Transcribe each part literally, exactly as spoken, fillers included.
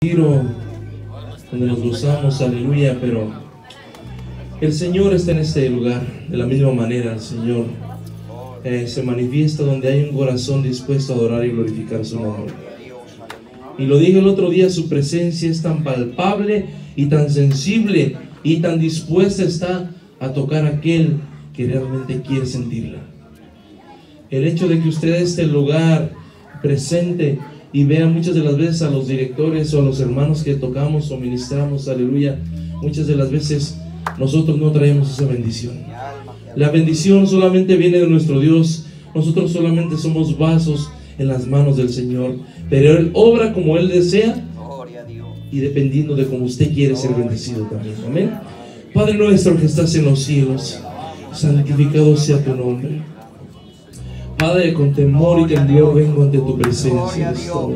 retiro donde nos gozamos, aleluya, pero el Señor está en este lugar. De la misma manera el Señor eh, se manifiesta donde hay un corazón dispuesto a adorar y glorificar su nombre. Y lo dije el otro día, su presencia es tan palpable y tan sensible y tan dispuesta está a tocar a aquel que realmente quiere sentirla. El hecho de que usted esté en el lugar presente y vea muchas de las veces a los directores o a los hermanos que tocamos o ministramos, aleluya, muchas de las veces nosotros no traemos esa bendición. La bendición solamente viene de nuestro Dios. Nosotros solamente somos vasos en las manos del Señor, pero Él obra como Él desea y dependiendo de cómo usted quiere ser bendecido también. Amén. Padre nuestro que estás en los cielos, santificado sea tu nombre. Padre, con temor y temblor vengo ante tu presencia esta hora.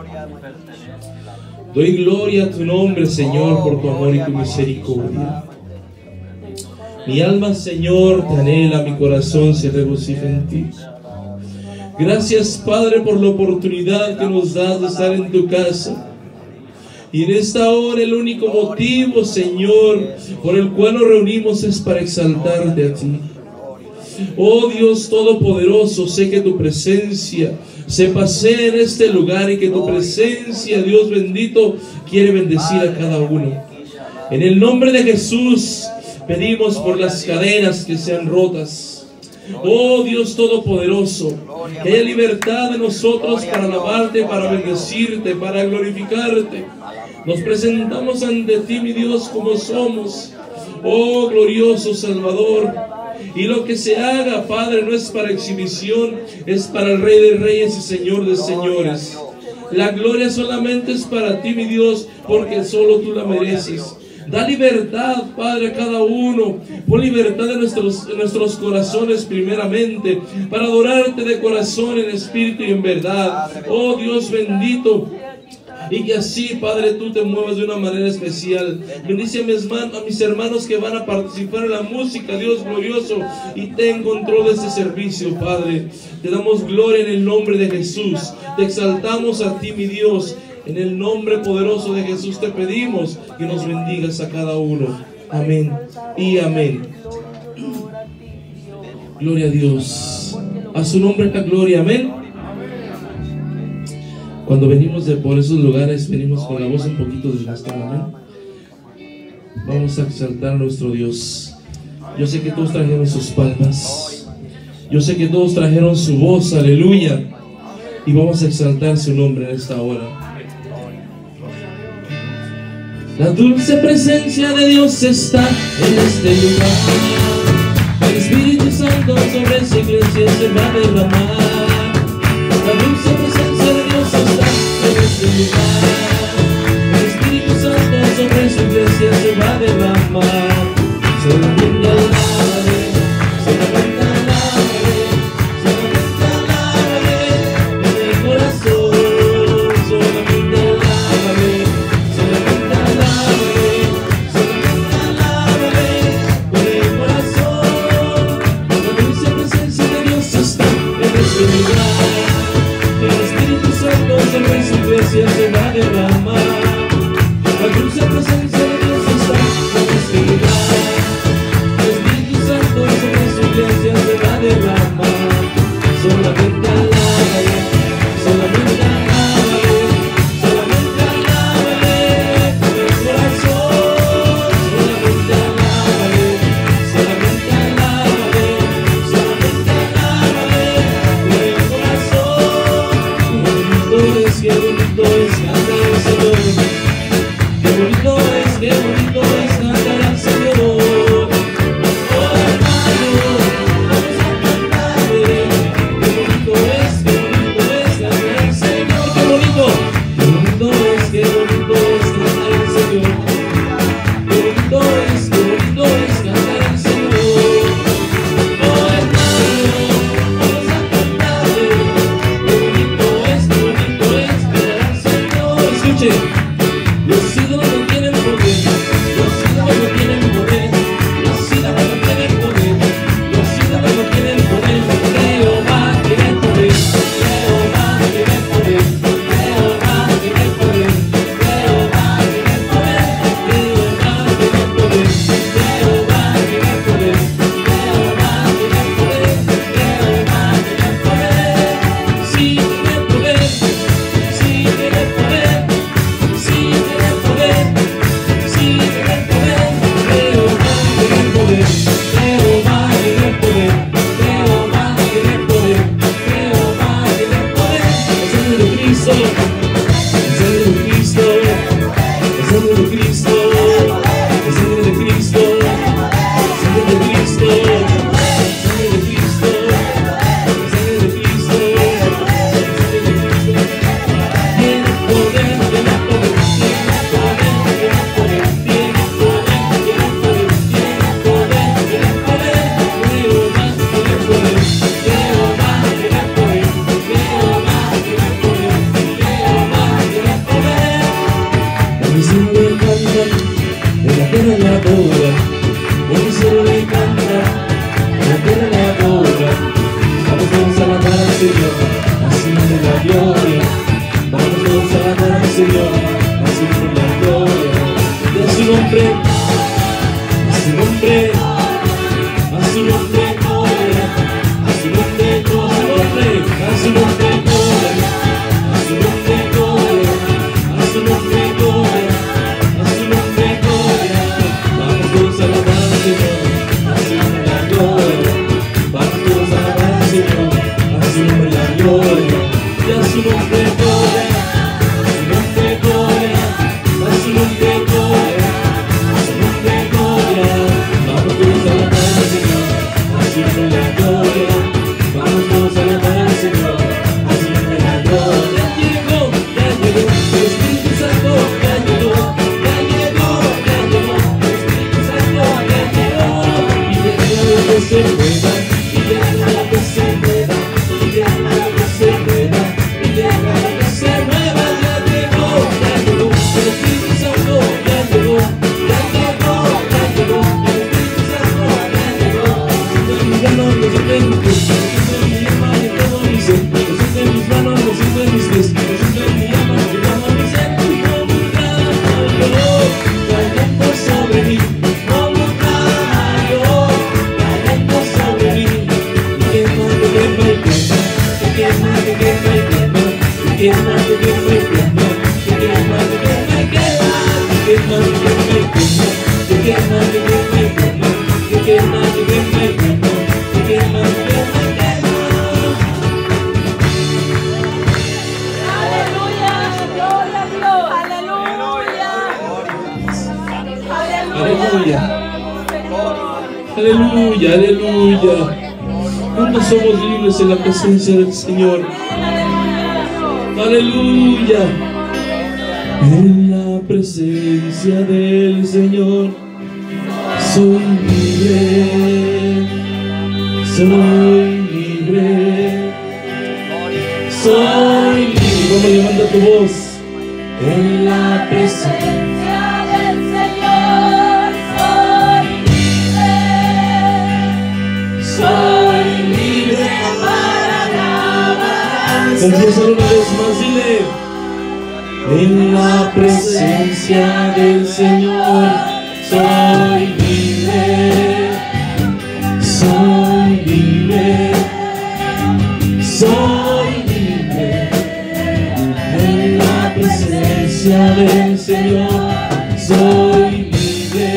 Doy gloria a tu nombre, Señor, por tu amor y tu misericordia. Mi alma, Señor, te anhela, mi corazón se regocija en ti. Gracias, Padre, por la oportunidad que nos das de estar en tu casa. Y en esta hora el único motivo, Señor, por el cual nos reunimos es para exaltarte a ti. Oh Dios Todopoderoso, sé que tu presencia se pasea en este lugar y que tu presencia, Dios bendito, quiere bendecir a cada uno. En el nombre de Jesús pedimos por las cadenas que sean rotas. Oh Dios Todopoderoso, que haya libertad de nosotros para alabarte, para bendecirte, para glorificarte. Nos presentamos ante ti, mi Dios, como somos. Oh glorioso Salvador. Y lo que se haga, Padre, no es para exhibición, es para el Rey de Reyes y Señor de Señores. La gloria solamente es para ti, mi Dios, porque solo tú la mereces. Da libertad, Padre, a cada uno. Pon libertad en nuestros, en nuestros corazones primeramente, para adorarte de corazón, en espíritu y en verdad. Oh Dios bendito. Y que así, Padre, tú te muevas de una manera especial. Bendice a mis, a mis hermanos que van a participar en la música, Dios glorioso, y ten control de este servicio, Padre. Te damos gloria en el nombre de Jesús. Te exaltamos a ti, mi Dios. En el nombre poderoso de Jesús te pedimos que nos bendigas a cada uno. Amén y amén. Gloria a Dios. A su nombre la gloria. Amén. Cuando venimos de por esos lugares, venimos con la voz un poquito desgastada. Amén. Vamos a exaltar a nuestro Dios. Yo sé que todos trajeron sus palmas. Yo sé que todos trajeron su voz. Aleluya. Y vamos a exaltar su nombre en esta hora. La dulce presencia de Dios está en este lugar. El Espíritu Santo sobre su iglesia se va a derramar. La dulce presencia de Dios está en este lugar. El Espíritu Santo sobre su iglesia se va a derramar. Solamente alábale, solamente alábale, solamente alábale en el corazón. Solamente alábale, solamente alábale, solamente alábale con el corazón. La dulce presencia de Dios está en este lugar. El Espíritu Santo sobre su iglesia se va a derramar. La dulce presencia de Dios está en este lugar. tierra le adora, el cielo le canta, la tierra le adora. Vamos todos a alabar al Señor, así de la gloria. Vamos todos a alabar al Señor, así de la gloria. Y a su nombre, a su nombre, a su nombre gloria, a su nombre gloria, a su nombre gloria, a su nombre gloria, a su nombre gloria, a su nombre gloria. Vamos todos a alabar al Señor, así de la gloria. Vamos todos a alabar al Señor, a su nombre la gloria. Y a su nombre gloria, a su nombre gloria, a su nombre gloria, a su nombre gloria. Vamos todos a alabar al Señor, a su nombre la gloria. Vamos todos a alabar al Señor, a su nombre la gloria. Ya llegó, ya llegó, el Espíritu Santo ya llegó, ya llegó, ya llegó, el Espíritu Santo ya llegó. Y deja que se mueva, y deja que se mueva, y deja que se mueva, y deja que se mueva. Ya llegó, ya llegó, el Espíritu Santo ya llegó, ya llegó, ya llegó, el Espíritu Santo ya llegó. Siento en mis manos, lo siento en mis pies, lo siento en mi alma y todo mi ser. Lo siento en mis manos, lo siento en mis pies, lo siento en mi alma y todo mi ser. Como un rayo cayendo sobre mí, como un rayo cayendo sobre mí. Y quema, que quema y quema, que quema, que quema y quema, que quema, que quema y quema, que quema, que quema y quema, que quema, que quema y quema, que quema, que quema y quema, que quema, que quema y quema, que quema, que quema y quema. Aleluya, gloria a Dios, aleluya. Aleluya. Aleluya, aleluya. ¿Cuántos somos libres en la presencia del Señor? Aleluya. En la presencia del Señor soy libre, soy libre, soy libre. Vamos, levanta tu voz. En la presencia Del Señor soy libre, soy libre. para alabar. Confiésalo una vez más, dile. En la presencia del Señor soy libre, soy libre, soy libre. En la presencia del Señor soy libre,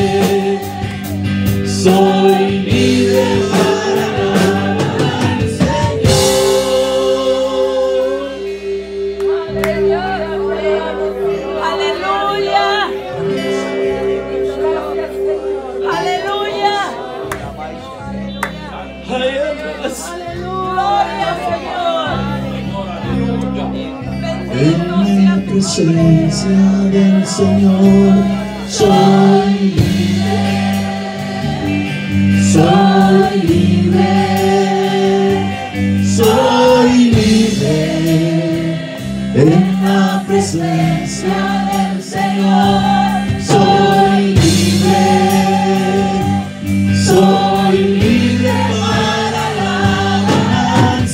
soy libre para alabar al Aleluya, aleluya, Señor. gloria al Señor. En la presencia del Señor soy libre, soy libre, soy libre. En la presencia del Señor soy libre, soy libre para alabar al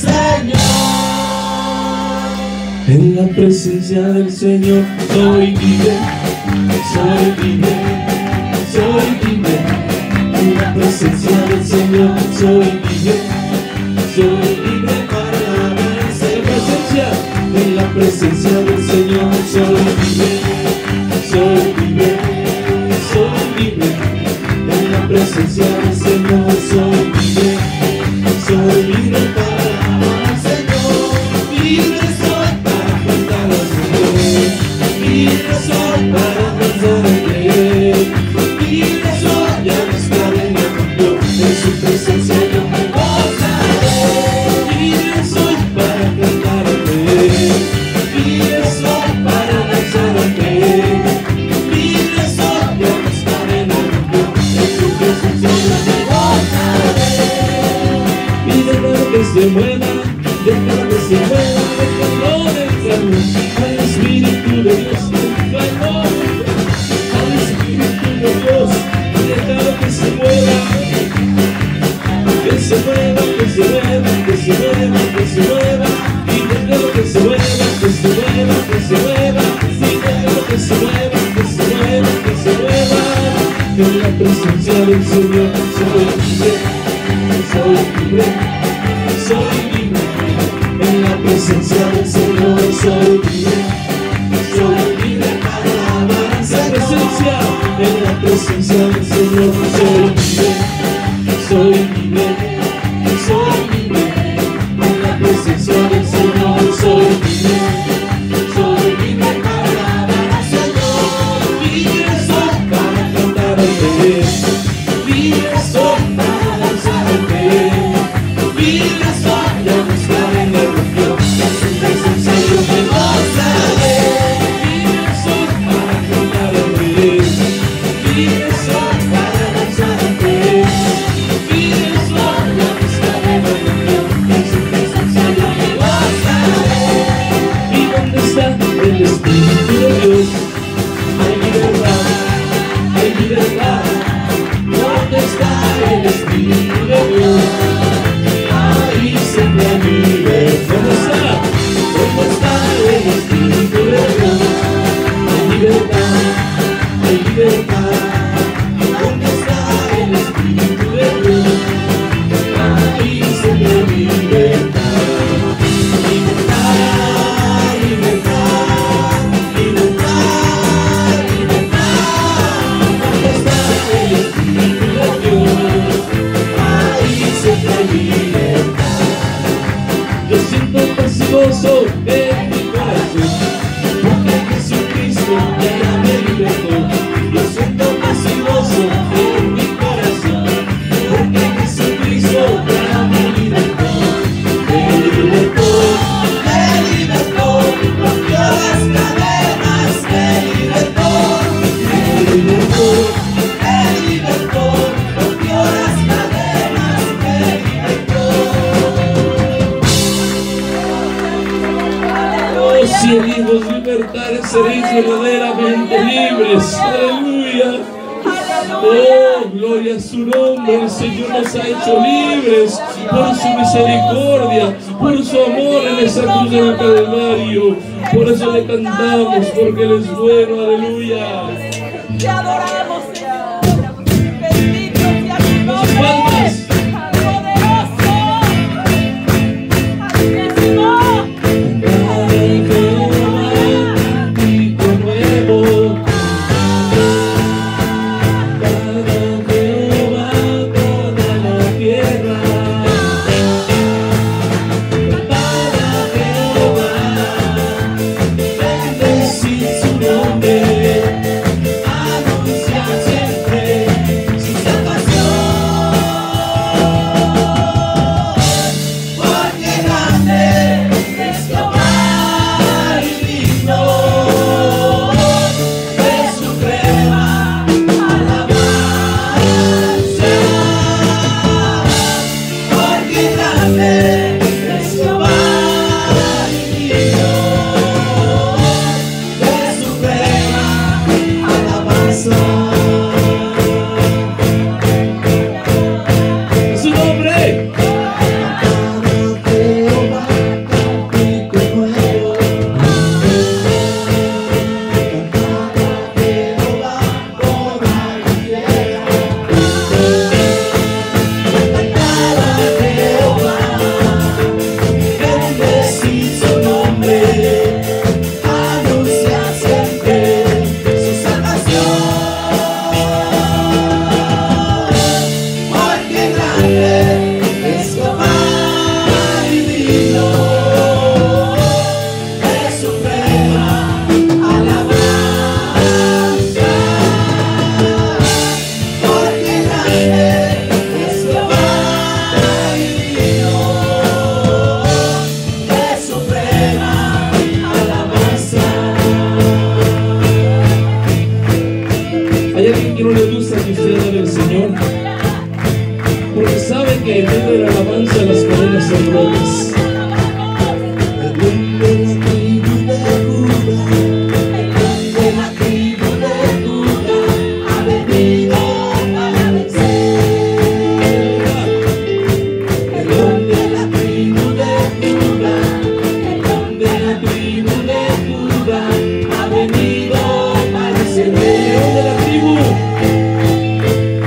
Señor. En la presencia del Señor soy libre, soy libre, soy libre. En la presencia del Señor soy libre, soy libre para alabar al Señor. En la presencia del Señor soy libre, soy libre, soy libre. En la presencia del Señor soy libre, soy libre para alabar al Señor. Libre soy para cantar al Señor, libre soy para danzar en Él, libre soy ya no estaré en el mundo, en su presencia yo me gozaré. Libre soy para cantar en Él, libre soy para danzar en Él, libre soy ya no estaré en el mundo, en su presencia yo me gozaré. Y dejar que se mueva, dejar que se mueva, déjalo de calor, al Espíritu de Dios, déjalo. presencia del Señor soy libre, soy libre, soy libre. En la presencia del Señor soy libre, soy libre para alabar esa presencia. En la presencia del Señor soy libre, soy libre, soy libre. En la presencia del Señor soy libre, soy libre para alabar al Señor. Libre soy para cantar al Rey, libre soy para danzar al Rey, libre soy de buscar en el refugio, en su presencia yo me gozaré. Libre soy para cantar al Rey, libre soy para danzar al Rey, libre soy de buscar en el refugio, en su presencia yo me gozaré. ¿Y dónde está el Espíritu de Dios? Hay libertad, hay libertad. ¿Dónde está el Espíritu de Dios? Ahí siempre hay libertad. ¿Dónde está? ¿Dónde está el Espíritu de Dios? Hay libertad, hay libertad. ¿Dónde está el Espíritu de Dios? Ahí siempre hay libertad. Libertad, libertad, libertad, libertad. ¿Dónde está el Espíritu de Dios? Ahí siempre hay libertad. Yo siento paz y gozo en mi corazón, porque Jesucristo ya me libertó. Yo siento paz y gozo en mi corazón, porque Jesucristo ya me libertó. Me libertó, me libertó, rompió las cadenas, me libertó, me libertó, me libertó, rompió las cadenas, me libertó. Oh, si elegimos libertad, seréis verdaderamente libres. Aleluya. Oh, gloria a su nombre. El Señor nos ha hecho libres por su misericordia, por su amor en esa cruz del Calvario. Por eso le cantamos, porque Él es bueno. Aleluya. Te adoramos, Señor. Bendito sea tu nombre. Palmas. Poderoso. Altísimo. Cántico nuevo. Canta Jehová toda la tierra. Canta Jehová, bendecid su nombre, anuncia siempre su salvación. Porque grande es Jehová y digno de suprema alabanza. Porque grande es Jehová y digno de suprema alabanza. Su nombre. Jehová, cántico nuevo. Jehová, toda la tierra. Jehová, bendecid su nombre, anuncia siempre su salvación. Porque grande es Jehová y digno de suprema alabanza. Porque grande es Jehová y digno de suprema alabanza. ¿Hay alguien que no le gusta que usted alabe al Señor? Porque sabe que en medio de la alabanza las cadenas son rotas. El hombre de la tribu de Judá, el hombre de la tribu de Judá ha venido para vencer. El hombre de la tribu de Judá, el hombre de la tribu de Judá ha venido para vencer. El hombre de la tribu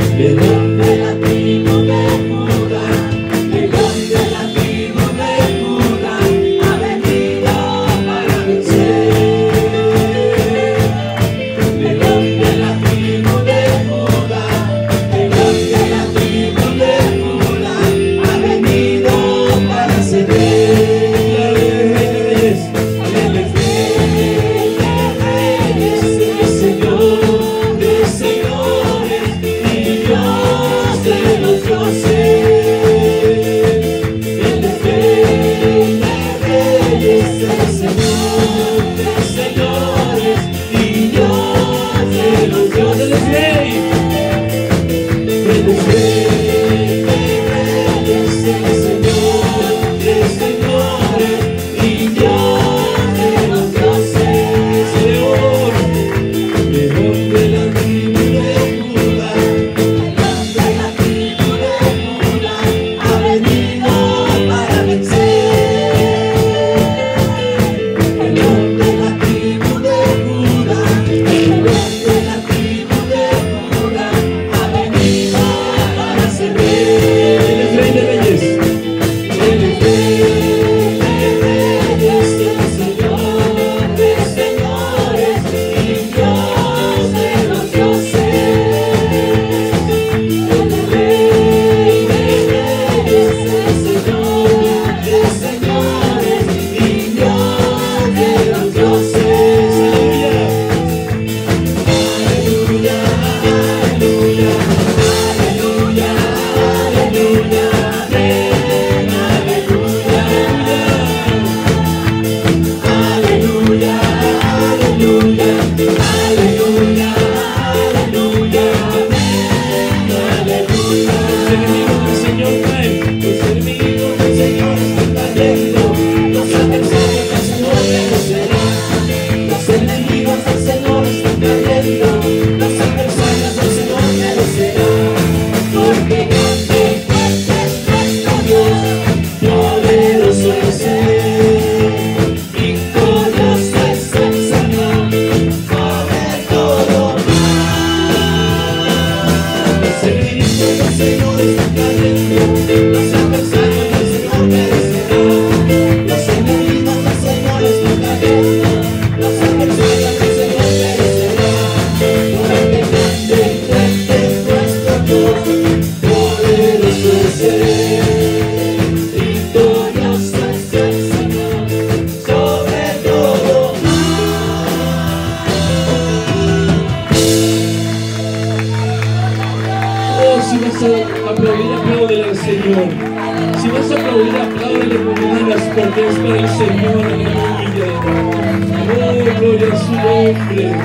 vas a aplaudir, apláudele al Señor. Si vas a aplaudir, apláudele con ganas, porque es para el Señor. Aleluya. Oh, gloria a su nombre.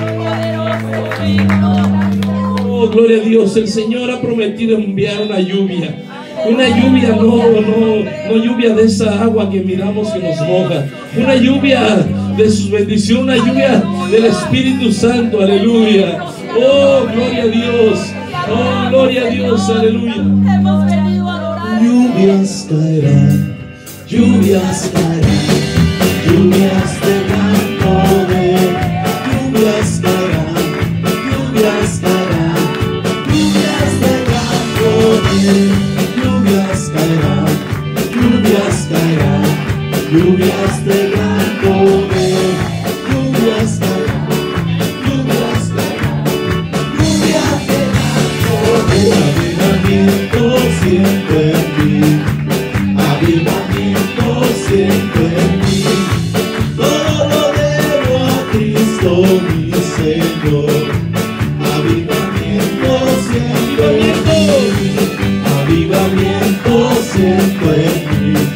Oh, gloria a Dios. El Señor ha prometido enviar una lluvia. Una lluvia, no, no, no lluvia de esa agua que miramos que nos moja. Una lluvia de sus bendiciones, una lluvia del Espíritu Santo. Aleluya. Oh, gloria a Dios. Oh, gloria a Dios. Aleluya. Hemos venido a adorar. Lluvias caerán, lluvias caerán, lluvias de gran poder, lluvias caerán, lluvias caerán, lluvias de gran poder, lluvias caerán, lluvias caerán, lluvias de gran poder, lluvias caerán, lluvias caerán, lluvias de gran poder. Avivamiento siempre en mí, avivamiento siempre en mí, todo lo debo a Cristo mi Señor. Avivamiento siempre en mí, avivamiento siempre en mí,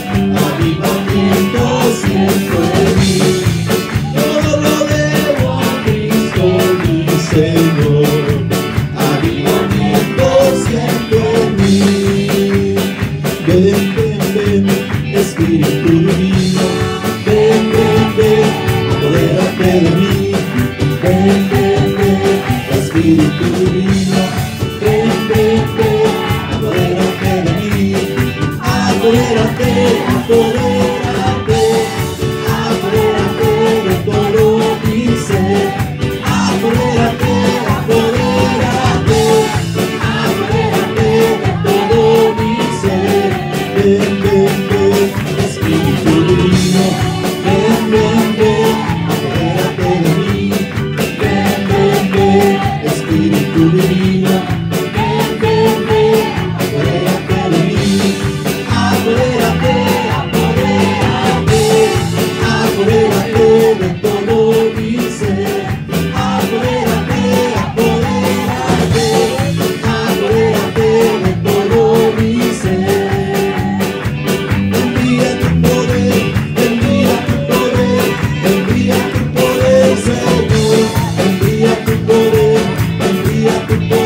avivamiento siempre en mí, todo lo debo a Cristo mi Señor. Avivamiento siempre en mí. Ven, ven, ven, Espíritu Divino. Ven, ven, ven, apodérate de mí. Ven, ven, ven, Espíritu Divino. Ven, ven, ven, apodérate de mí. Apodérate, apodérate, apodérate de todo mi ser. Apodérate, apodérate, apodérate de todo mi ser. Ven, ven, ven, Espíritu Divino. Ven, ven, ven, apodérate de mí. Ven, ven, ven, Espíritu Divino. Ven, ven, ven, apodérate de mí. Apodérate, apodérate, apodérate de todo mi ser. Apodérate, apodérate, apodérate de todo mi ser. Envía tu poder, envía tu poder, envía tu poder, Señor. Envía tu poder, envía tu poder.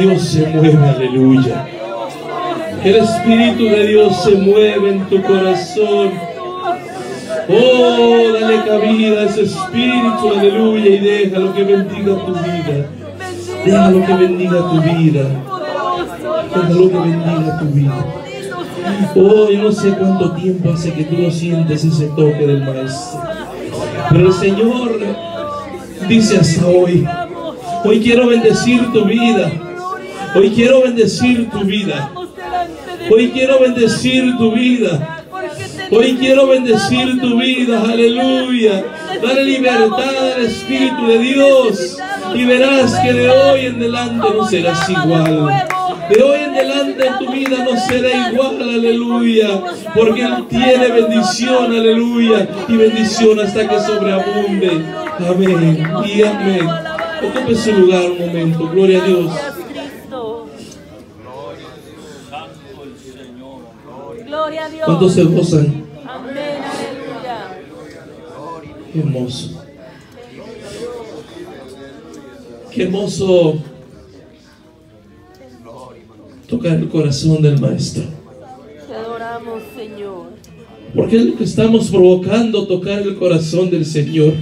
Dios se mueve, aleluya. Que el Espíritu de Dios se mueve en tu corazón. Oh, dale cabida a ese Espíritu, aleluya, y déjalo que bendiga tu vida. Déjalo que bendiga tu vida. Déjalo que bendiga tu vida. Oh, yo no sé cuánto tiempo hace que tú no sientes ese toque del Maestro. Pero el Señor dice hasta hoy. Hoy quiero bendecir tu vida. Hoy quiero bendecir tu vida. Hoy quiero bendecir tu vida. Hoy quiero bendecir tu vida. Aleluya. Dale libertad al Espíritu de Dios. Y verás que de hoy en adelante no serás igual. De hoy en adelante tu vida no será igual, aleluya. Porque Él tiene bendición, aleluya. Y bendición hasta que sobreabunde. Amén y amén. Ocupe su lugar un momento. Gloria a Dios. Gloria a Dios. ¿Cuántos se gozan? Amén, aleluya. Qué hermoso. Qué hermoso tocar el corazón del Maestro. Te adoramos, Señor. Porque es lo que estamos provocando, tocar el corazón del Señor.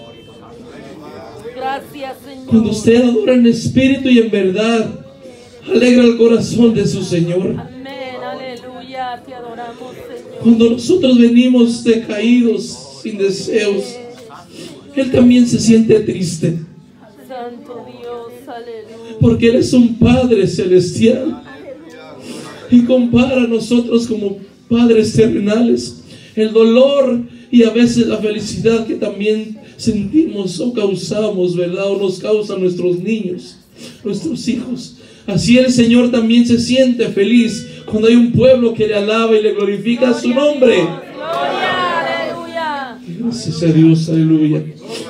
Gracias, Señor. Cuando usted adora en espíritu y en verdad, alegra el corazón de su Señor. Amén, aleluya. Te adoramos, Señor. Cuando nosotros venimos decaídos, sin deseos, Él también se siente triste. Santo Dios, aleluya. Porque Él es un Padre celestial. Y compara a nosotros como padres terrenales el dolor y a veces la felicidad que también sentimos o causamos, ¿verdad? O nos causan nuestros niños, nuestros hijos. Así el Señor también se siente feliz cuando hay un pueblo que le alaba y le glorifica su nombre. Gloria, aleluya. Gracias a Dios, aleluya.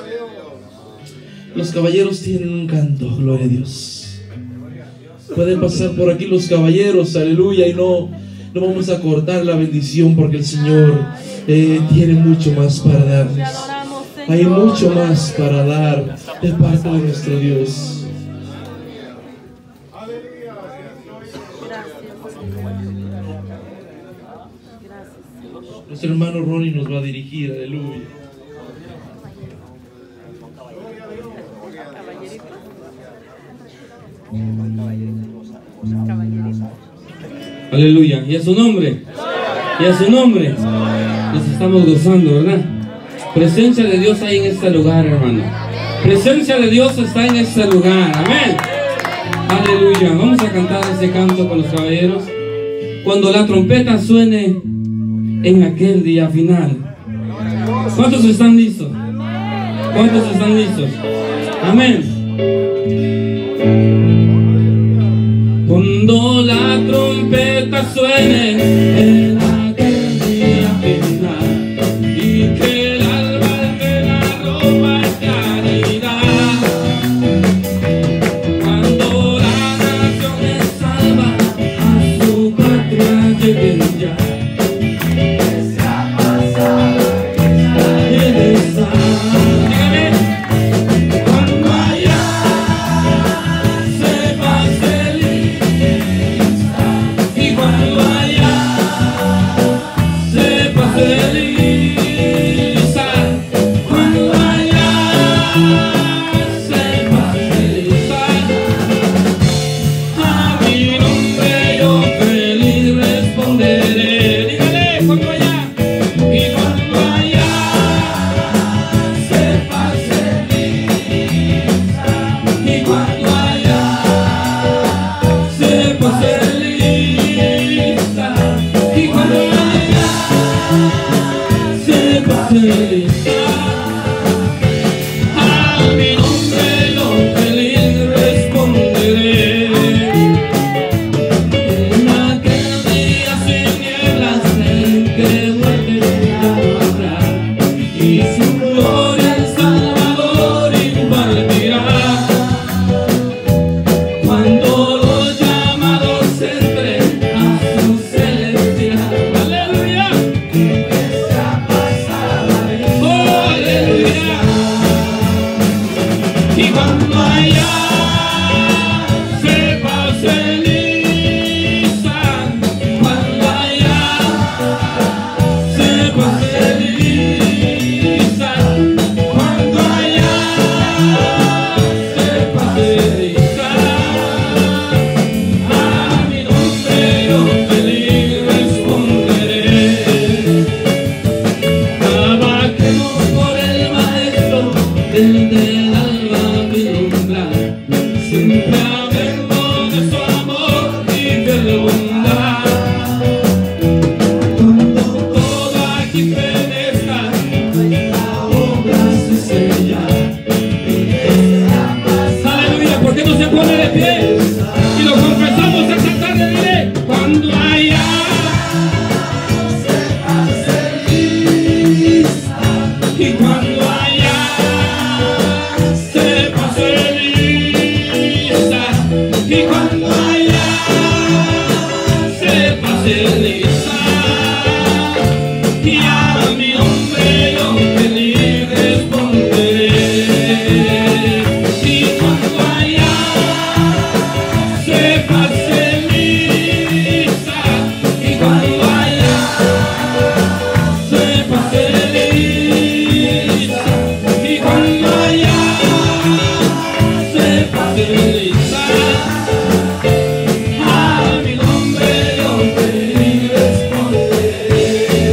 Los caballeros tienen un canto, gloria a Dios. Pueden pasar por aquí los caballeros, aleluya, y no, no vamos a cortar la bendición porque el Señor eh, tiene mucho más para darnos. Hay mucho más para dar de parte de nuestro Dios. Nuestro hermano Ronnie nos va a dirigir, aleluya. Aleluya, y a su nombre, y a su nombre nos estamos gozando, ¿verdad? Presencia de Dios hay en este lugar, hermano. Presencia de Dios está en este lugar, amén. Aleluya, vamos a cantar ese canto con los caballeros. Cuando la trompeta suene en aquel día final. ¿Cuántos están listos? ¿Cuántos están listos? Amén. Cuando la trompeta suene en aquel día final y que el alma de la ropa es claridad, cuando la nación es salva, a su patria lleguen ya. Que sea pasada y esa. Dígame. Cuando allá se pase y cuando allá facilitar. Y a mi nombre yo feliz responderé. Y cuando allá se faciliza, y cuando allá se faciliza, y cuando allá se faciliza, a mi nombre yo feliz responderé.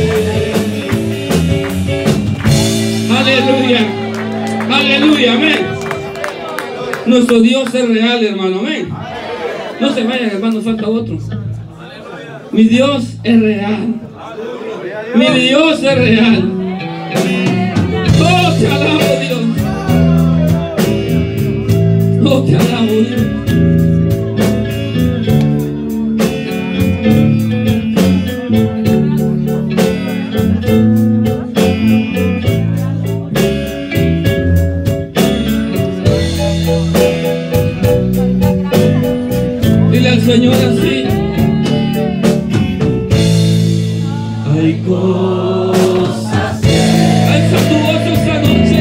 Aleluya, aleluya, amén. Nuestro Dios es real, hermano, amén. No se vayan, hermano, falta otro. Mi Dios es real. Mi Dios es real. Oh, te alabo, Dios. Oh, te alabo, Dios. Dile al Señor así. Hay cosas que Alza tu voz esta noche.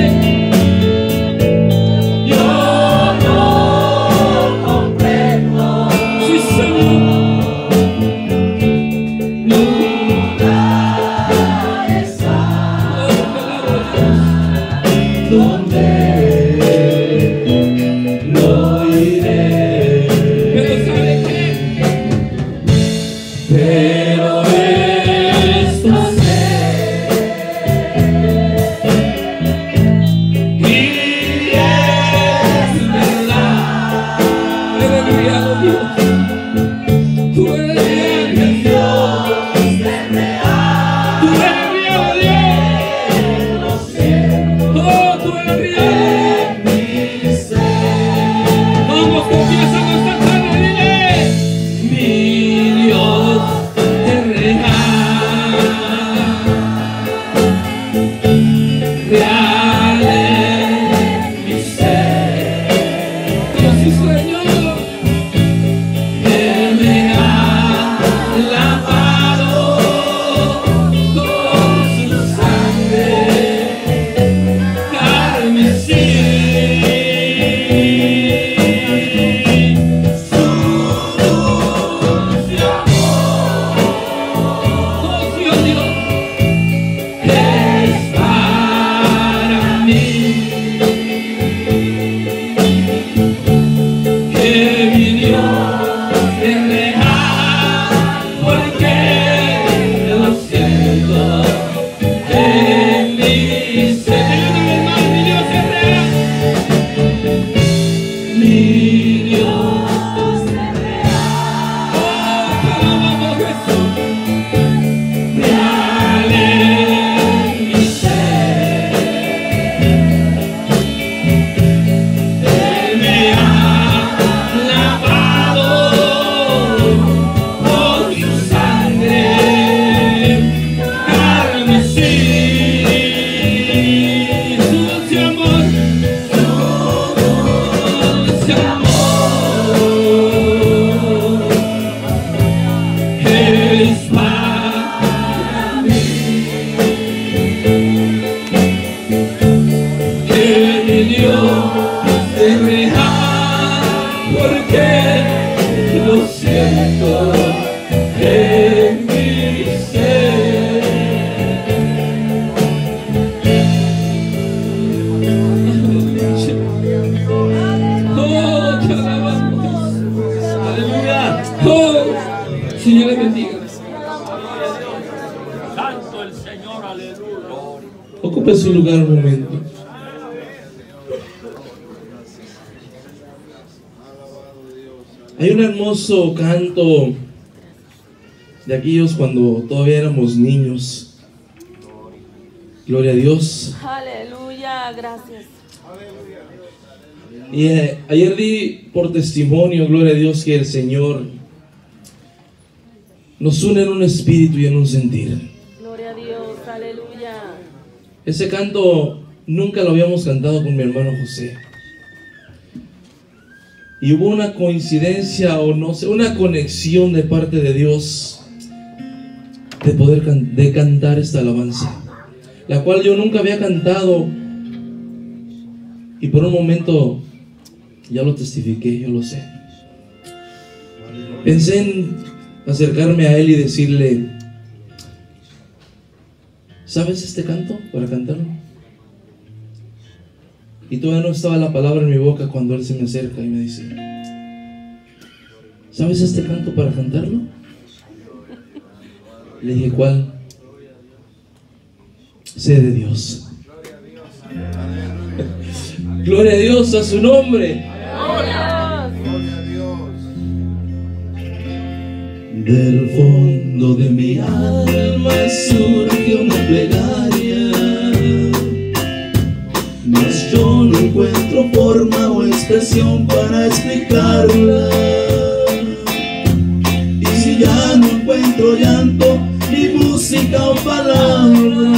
yo no comprendo. Sí, Señor. Lugares Oh, te alabo, Dios. donde no iré. Pero ¿sabe qué? Pero esto sé, y es verdad. Eres real, oh Dios. Tú eres real, Jesús. Dios es real. Tú eres real, Dios. Oh, tú eres real. Mi ser, Vamos, confiesa nuestra tarde, dile. mi Dios es real. Real es mi ser. Dios sí, Señor. Él me ha lavado con su sangre carmesí. Su dulce amor Oh, Dios, Dios. es para mí. Que mi Dios es real, porque lo siento en mi ser. Mi Dios es real. Mi Dios es real. Oh, te alabamos, Jesús. Real es mi ser. Él me ha lavado con su sangre carmesí. Su dulce amor. Su dulce amor es para mí. Que mi Dios es real, porque lo siento en mi ser. Oh, te alabamos. Aleluya. Oh, Señor le bendiga. Ocupe su lugar un momento. Hay un hermoso canto de aquellos cuando todavía éramos niños. Gloria a Dios. Aleluya, gracias. Y eh, ayer di por testimonio, gloria a Dios, que el Señor nos une en un espíritu y en un sentir. Gloria a Dios, aleluya. Ese canto nunca lo habíamos cantado con mi hermano José. Y hubo una coincidencia o no sé, una conexión de parte de Dios de poder can de cantar esta alabanza, la cual yo nunca había cantado, y por un momento ya lo testifiqué, yo lo sé. Pensé en acercarme a él y decirle: ¿sabes este canto para cantarlo? Y todavía no estaba la palabra en mi boca cuando él se me acerca y me dice: ¿sabes este canto para cantarlo? Le dije: ¿cuál? Sé de Dios. Gloria a Dios, a su nombre. Del fondo de mi alma surge una plegaria, mas yo no encuentro forma o expresión para explicarla. Y si ya no encuentro llanto, ni música o palabras,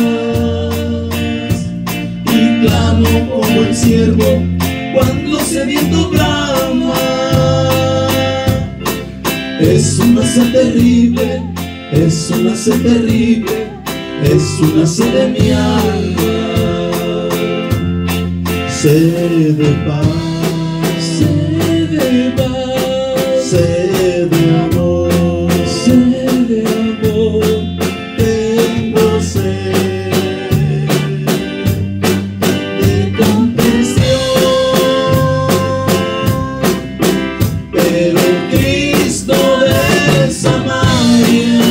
y clamo como el ciervo cuando sediento brama. Es una sed terrible, es una sed terrible, es una sed de mi alma. Sed de paz, sed de paz, sed de amor, sed de amor. Tengo sed de comprensión, pero Cristo de Samaria,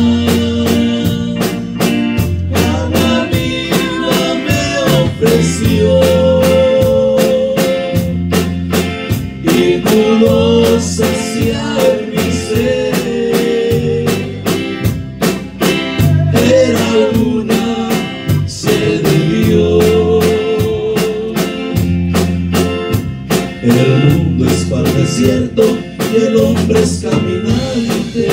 agua viva me ofreció, y pudo saciar mi sed. Era una sed de Dios. El mundo es par desierto y el hombre es caminante.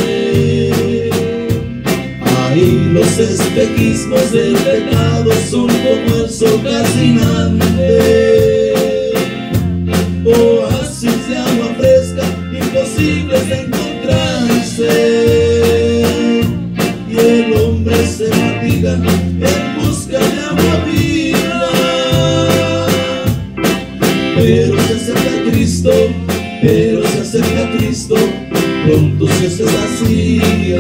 Ahí los espejismos del pecado son como el sol fascinante. Oasis de agua fresca, imposibles de encontrarse, y el hombre se fatiga en busca de agua viva. Pero se acerca Cristo, pero se acerca Cristo, pronto se hace vacía.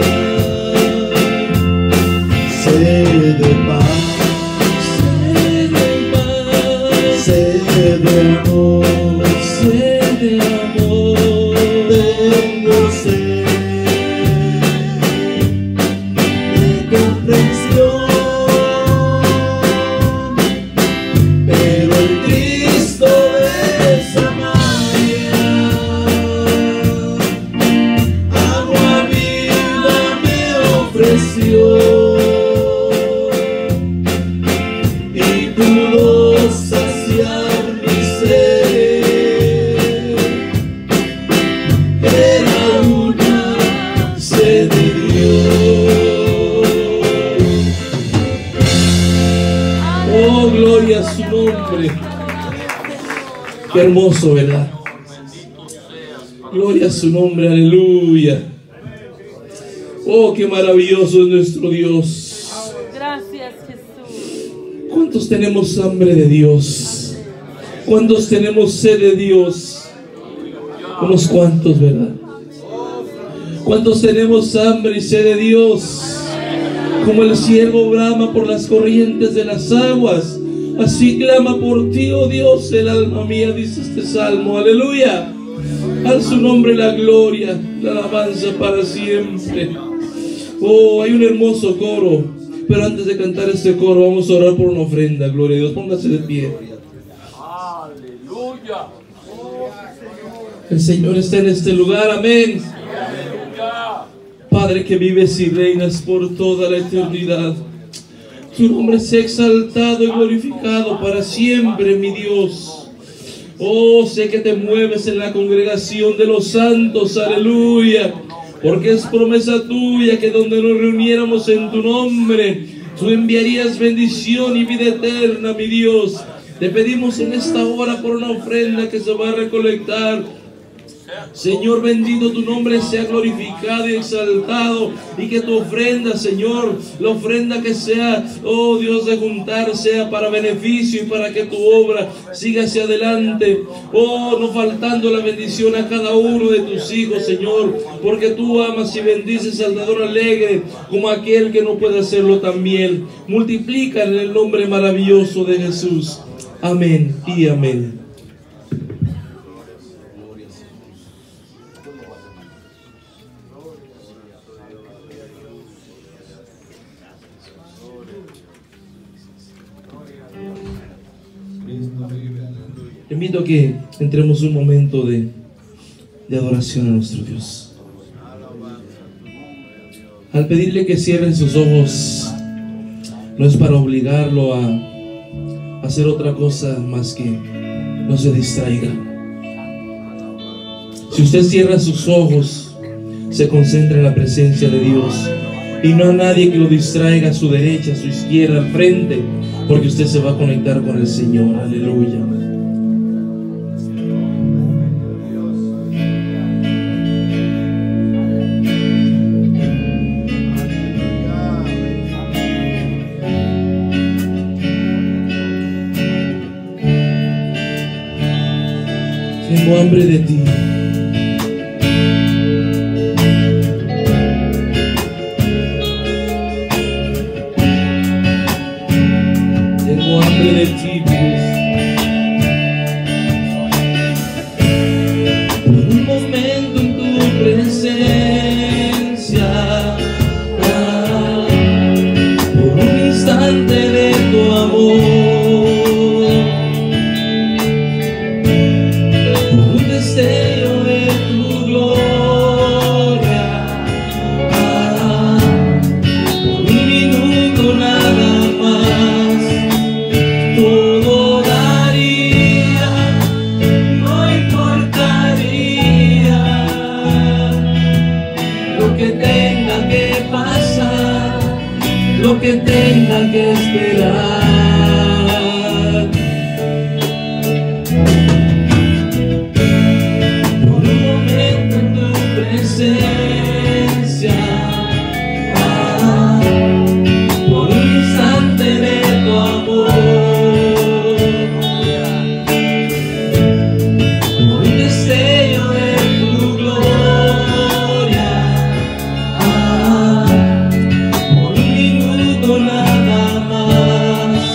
Sed de paz, sed de paz, sed de amor, sed de amor. Tengo sed de comprensión, pero el Cristo de Samaria, agua viva me ofreció, y pudo saciar mi sed. Era una sed de Dios. Oh, gloria a su nombre. Qué hermoso, ¿verdad? Gloria a su nombre, aleluya. Oh, qué maravilloso es nuestro Dios. Gracias, Jesús. ¿Cuántos tenemos hambre de Dios? ¿Cuántos tenemos sed de Dios? Unos cuantos, ¿verdad? ¿Cuántos tenemos hambre y sed de Dios? Como el siervo brama por las corrientes de las aguas, así clama por ti, oh Dios, el alma mía, dice este salmo. Aleluya. A su nombre la gloria, la alabanza para siempre. Oh, hay un hermoso coro, pero antes de cantar este coro vamos a orar por una ofrenda. Gloria a Dios, póngase de pie. Aleluya. El Señor está en este lugar, amén. Padre que vives y reinas por toda la eternidad, tu nombre sea exaltado y glorificado para siempre, mi Dios. Oh, sé que te mueves en la congregación de los santos, aleluya, porque es promesa tuya que donde nos reuniéramos en tu nombre, tú enviarías bendición y vida eterna, mi Dios. Te pedimos en esta hora por una ofrenda que se va a recolectar Señor bendito, tu nombre sea glorificado y exaltado, y que tu ofrenda, Señor, la ofrenda que sea, oh Dios, de juntar, sea para beneficio y para que tu obra siga hacia adelante. Oh, no faltando la bendición a cada uno de tus hijos, Señor, porque tú amas y bendices al dador alegre como aquel que no puede hacerlo también. Multiplica en el nombre maravilloso de Jesús. Amén y amén. Te invito a que entremos un momento de, de adoración a nuestro Dios. Al pedirle que cierren sus ojos, no es para obligarlo a hacer otra cosa más que no se distraiga. Si usted cierra sus ojos, se concentra en la presencia de Dios y no hay nadie que lo distraiga a su derecha, a su izquierda, al frente, porque usted se va a conectar con el Señor. Aleluya. Tengo hambre de ti. Tengo hambre de ti, Dios. Por un momento en tu presencia, ah, por un instante de tu amor. Lo que tenga que esperar, por un momento en tu presencia, ah, por un instante de tu amor, por un destello de tu gloria, ah, nada más.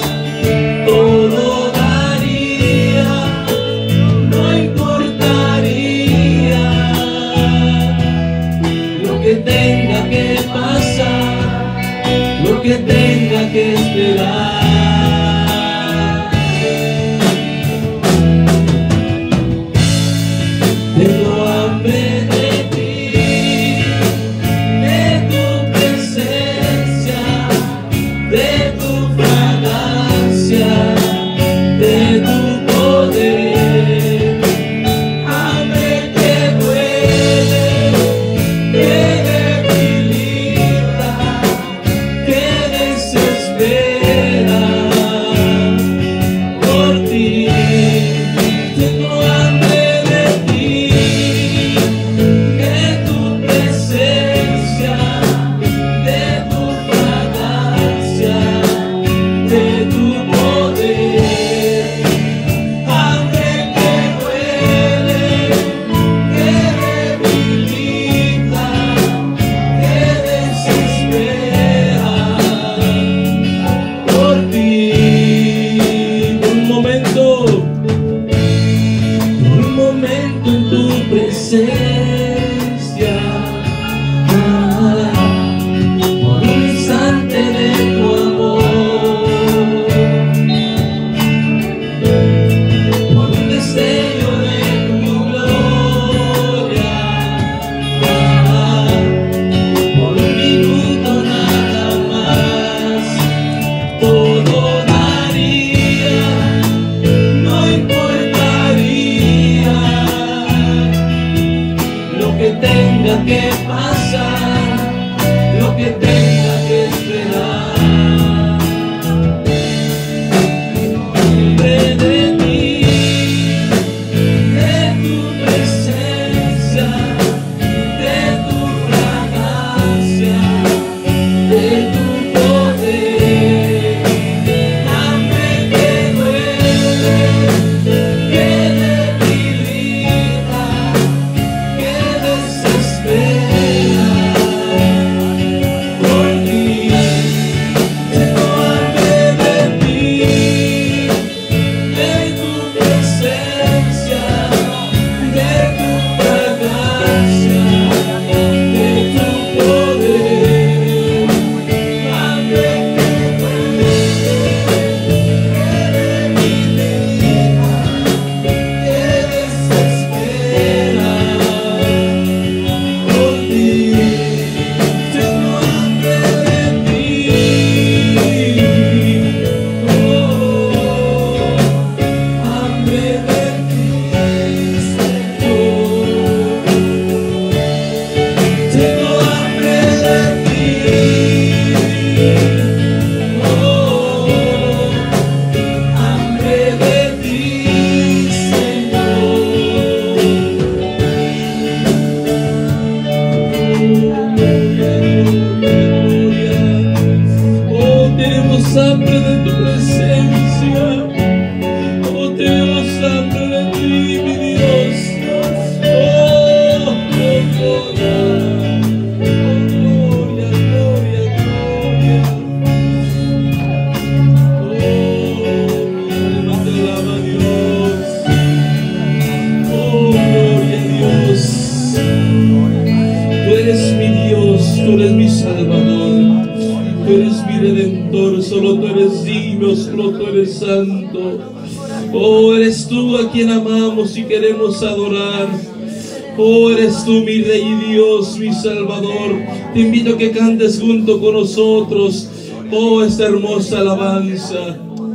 Salvador. Tú eres mi Redentor, solo tú eres digno, solo tú eres santo. Oh, eres tú a quien amamos y queremos adorar. Oh, eres tú mi Rey y Dios, mi Salvador. Te invito a que cantes junto con nosotros, oh, esta hermosa alabanza.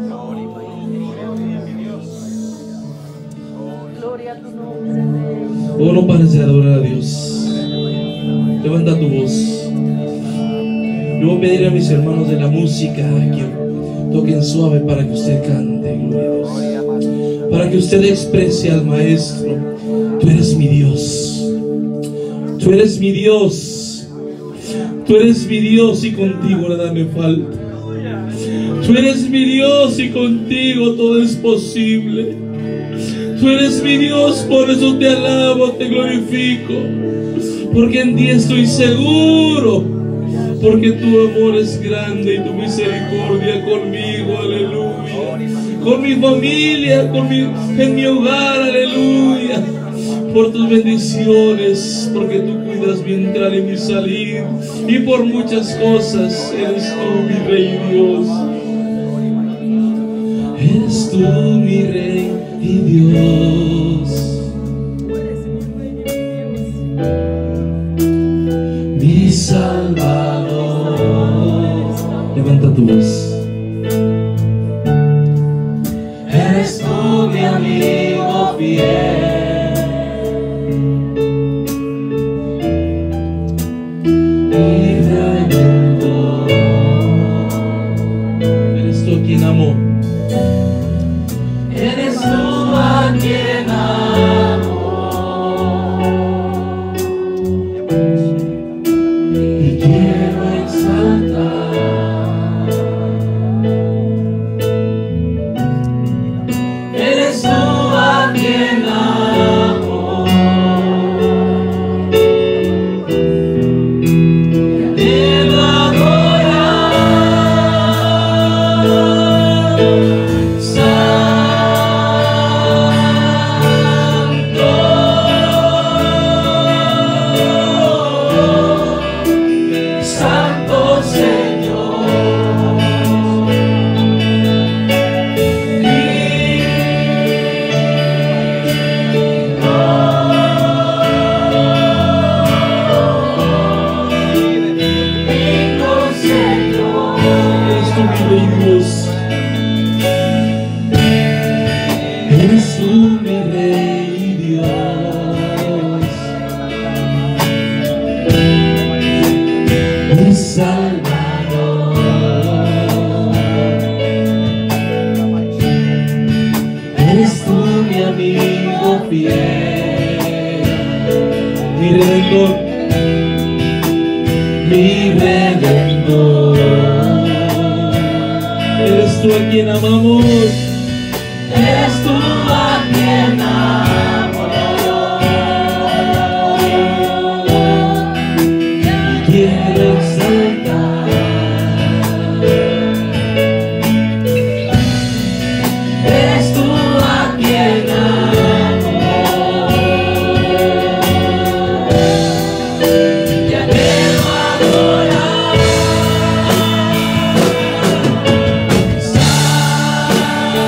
Oh, no pares de adorar a Dios. Levanta tu voz. Yo voy a pedir a mis hermanos de la música que toquen suave para que usted cante, gloria a Dios. Para que usted exprese al Maestro: tú eres mi Dios. Tú eres mi Dios. Tú eres mi Dios y contigo nada me falta. Tú eres mi Dios y contigo todo es posible. Tú eres mi Dios, por eso te alabo, te glorifico. Porque en ti estoy seguro. Porque tu amor es grande y tu misericordia conmigo, aleluya. Con mi familia, con mi, en mi hogar, aleluya. Por tus bendiciones, porque tú cuidas mi entrar y mi salir. Y por muchas cosas, eres tú mi Rey y Dios. Eres tú mi Rey y Dios. Mi Salvador. Levanta tu voz. Eres tú mi amigo fiel, mi Redentor. Eres tú quien amó. Eres tú a quien amo y quiero exaltar. Eres tú a quien amo, debo adorar. Santo Señor, digno Señor, Eres tú mi Rey y Dios. eres tú mi Rey y Dios, mi Salvador. Eres tú mi amigo fiel, Mi Redentor. mi Redentor. Eres tú a quien amamos. Eres tú a quien amo y quiero exaltar. Eres tú a quien amo y anhelo adorar. Santo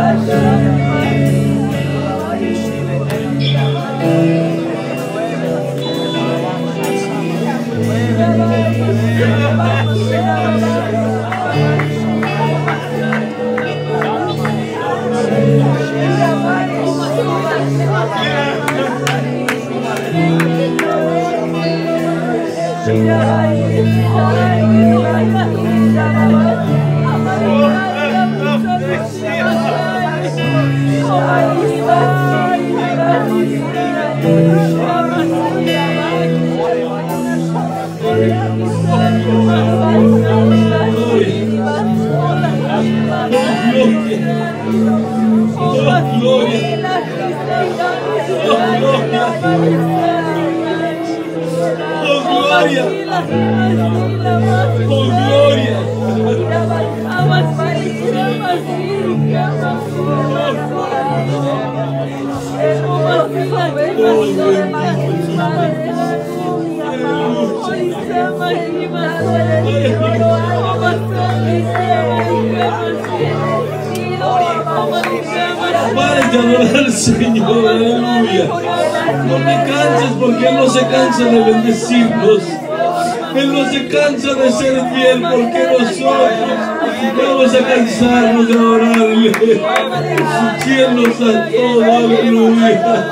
Paren de adorar al Señor, aleluya. No te canses, porque Él no se cansa de bendecirnos. Él no se cansa de ser fiel, porque nosotros vamos a cansarnos de adorarle. Él nos da todo, aleluya.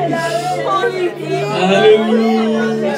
Aleluya.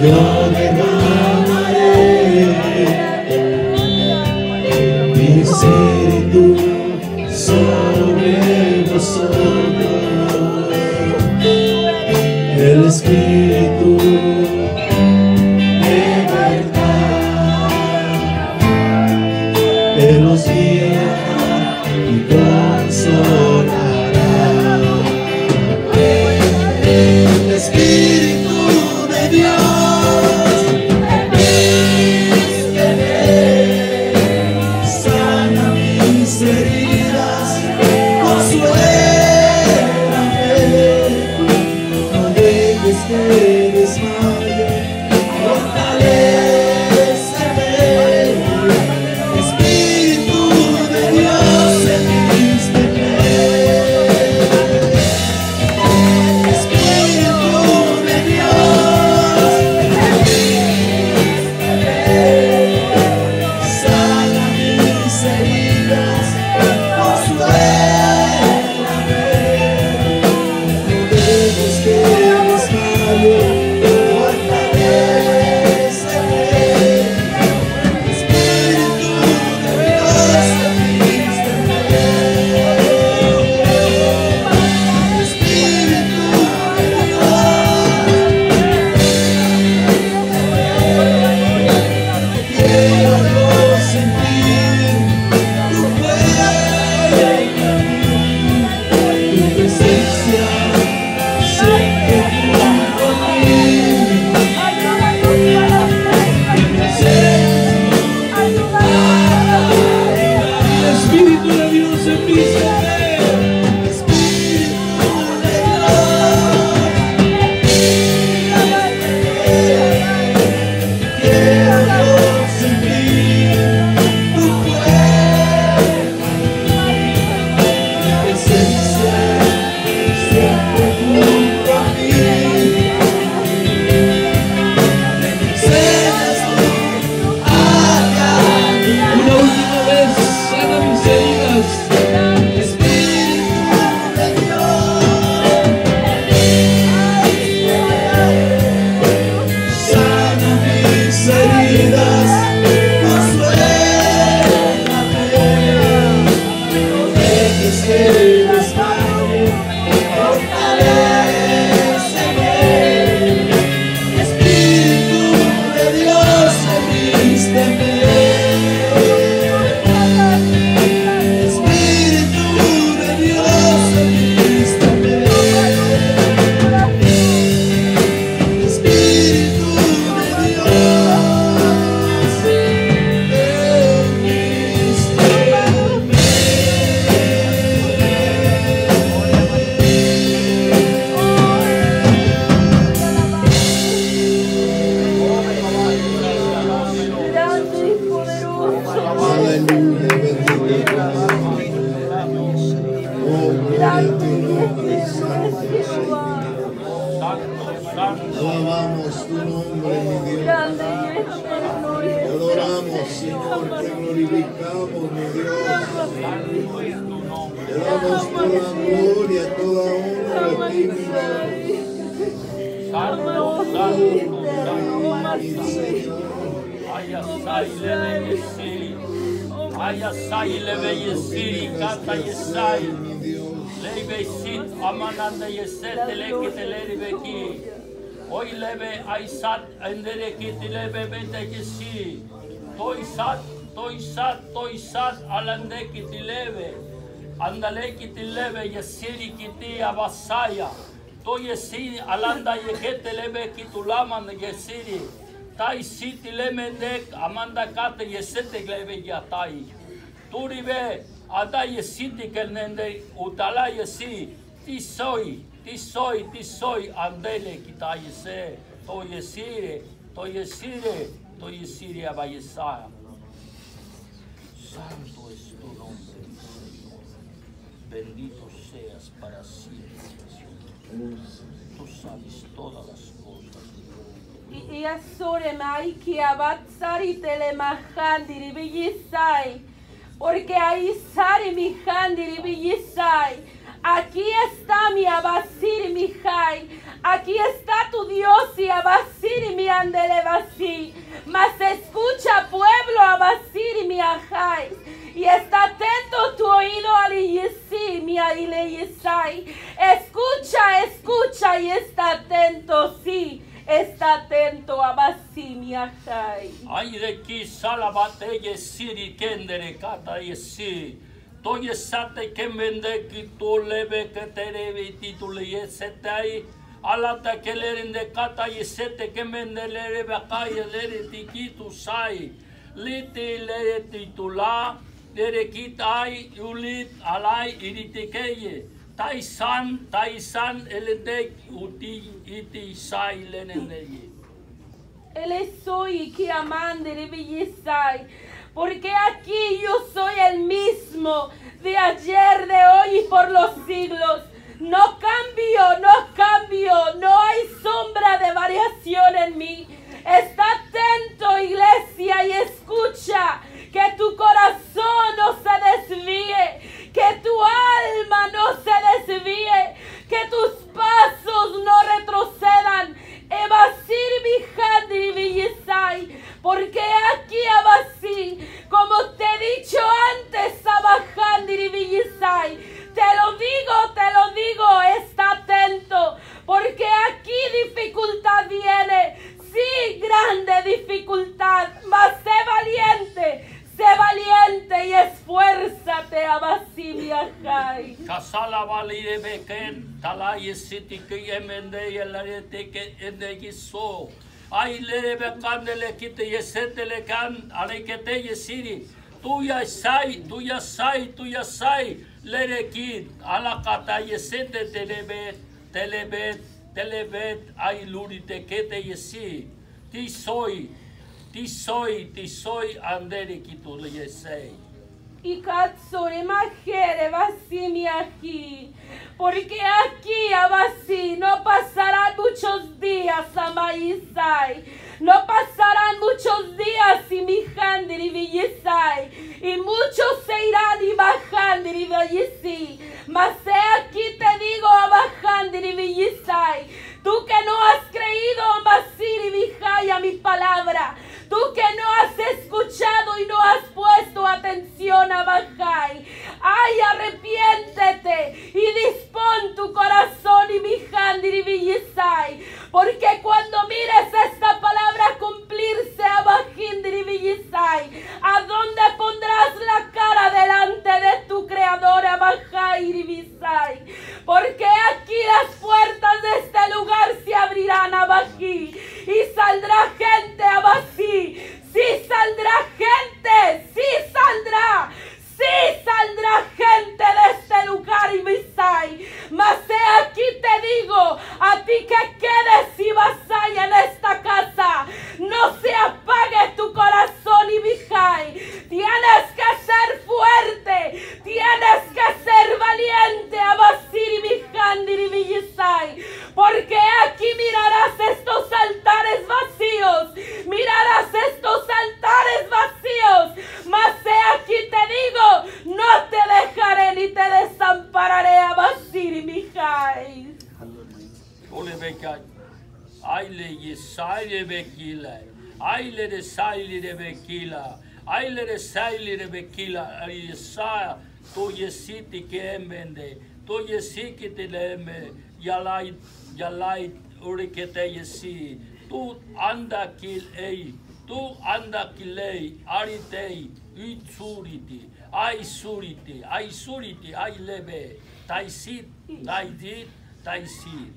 yo derramaré mi espíritu sobre vosotros, el espíritu de verdad, Él los guía y consolará. El espíritu de Dios sana mis heridas, consuélame, no dejes que desmaye, fortaléceme. Espíritu de Dios en mis Espíritu de Dios, sana mis heridas, consuélame, no dejes que desmaye, fortaléceme. Espíritu de Dios en mis Espíritu de quiero sentir tu fuerza, tu presencia siempre junto a mí. El Espíritu de Dios en mi ser. Espíritu de quiero sentir tu fuerza, tu presencia siempre junto a mí. Enseñas tú a caminar. Una última vez, sana mis heridas. Espíritu de Dios, sana mis heridas, consuélame, no dejes que desmaye, fortaléceme. Espíritu de Dios, vísteme. Espíritu de Dios, vísteme. Espíritu de Dios, Grande y poderoso. Aleluya, bendito tu nombre. Oh, gloria a tu nombre, Santo Señor. Alabamos tu nombre, mi Dios. Grande y eterno Te eres. adoramos, Señor, te glorificamos, mi Dios. Te damos toda gloria, toda honra a ti, mi Dios. Amamos Oh, a ti, eterno, mi Señor. Ayasai leveyesiri, ayasai leveyesiri, kata yesai, Mi Dios. levesit amananda yesete lekite leveki. Hoy leve aisat endere kiti leve bete yesi. Toisat, toisat, toisat alande kiti leve. Andale kiti leve yesiri kiti abasaya. To yesiri alanda yekete leve kitulaman yesiri. Tai siti lemendek amanda kate yesete gleve yatai. Turibe ada yesiti kelnende utala yesi. Ti soy, ti soy, ti soy andele kita yese. To yesire, to yesire, to yesire abayesaya. Santo es tu nombre, Señor. Bendito seas para siempre, Señor. Tú sabes todas las cosas. Y asore mai que abatsari telemajandiri villisai. Porque ahí sare mi handiri villisai. Aquí está mi Abasir y mi Jai. Aquí está tu Dios y Abasir y mi Andelebasí. Mas escucha, pueblo, Abasir y mi Ajai. Y está atento tu oído al Yesí, mi Aileyesai. Escucha, escucha y está atento, sí. Está atento, Abasí, mi Ajai. Aireki salabate yesiri kendere kata yesi. To yesate kemende kito lebe keterevi titule yesetai. Alata kelerinde kata yesete kemende lere bakaya lere tikitu sai. Liti lere titula lere kitai ulit alai iritikeye. Taisan, Taisan, elendek uti iti sai lenendeye. Él soy que amande de bellezai, porque aquí yo soy el mismo de ayer, de hoy y por los siglos. No cambio, no cambio, no hay sombra de variación en mí. Está atento, iglesia, y escucha que tu corazón no se desvíe, que tu alma no se desvíe, que tus pasos no retrocedan. Ebasir Bijandri Villisai, porque aquí Abasí, como te he dicho antes, Abajandri Villisai, te lo digo, te lo digo, está atento, porque aquí dificultad viene, sí, grande dificultad, mas sé valiente. Sé valiente y esfuérzate, Abasí Viajai. Kasala valire beken, talaye siti que yemende yelarete que ende giso. Ay lere bekande le kite yesete le kan, ale kete yesiri. Tuya sai, tuya sai, tuya sai, lere kit, ala kata yesete telebet, telebet, telebet, ay lurite kete yesi. Ti soy. Ti soy, ti soy, andere kito le yesei. Y Katsure majere Basimi aquí, porque aquí Abasí no pasarán muchos días a Maisai, no pasarán muchos días y mi Handri Villisai, y muchos se irán y Bahandri Villisai, mas he aquí te digo Abahandri Villisai, tú que no has creído Basiri Vijay a mi palabra, tú que no has escuchado y no has puesto atención a Bajay, ay, arrepiéntete y dispón tu corazón y mi Handri Villisai, porque cuando mires esta palabra cumplirse a Bajindri Villisai, ¿a dónde pondrás la cara delante de tu creador a Bajay Villisai? Porque aquí las puertas de este lugar se abrirán a Bají y saldrá gente a Basí. Sí saldrá gente, sí saldrá, sí saldrá gente de este lugar y Visay. Mas he aquí te digo, a ti que quedes y Basay en esta casa, no se apague tu corazón y Vijay. Tienes que ser fuerte, tienes que ser valiente a Basir y Vijandir y Villisay, porque aquí mirarás estos altares vacíos, mirarás estos altares vacíos, mas he aquí te digo, no te dejaré ni te desampararé a Basir y Vijay. Ole beka, aile yesai bekila, aile de saili de bekila, aile de saili de bekila, yesai to yesiti que emende, to yesiki te leme, yalai, yalai urikete yesi, tu anda kil ei, tu anda kilei, aritei, itsuriti, ai suriti, ai suriti, ai lebe, taisit, taidit, taisit.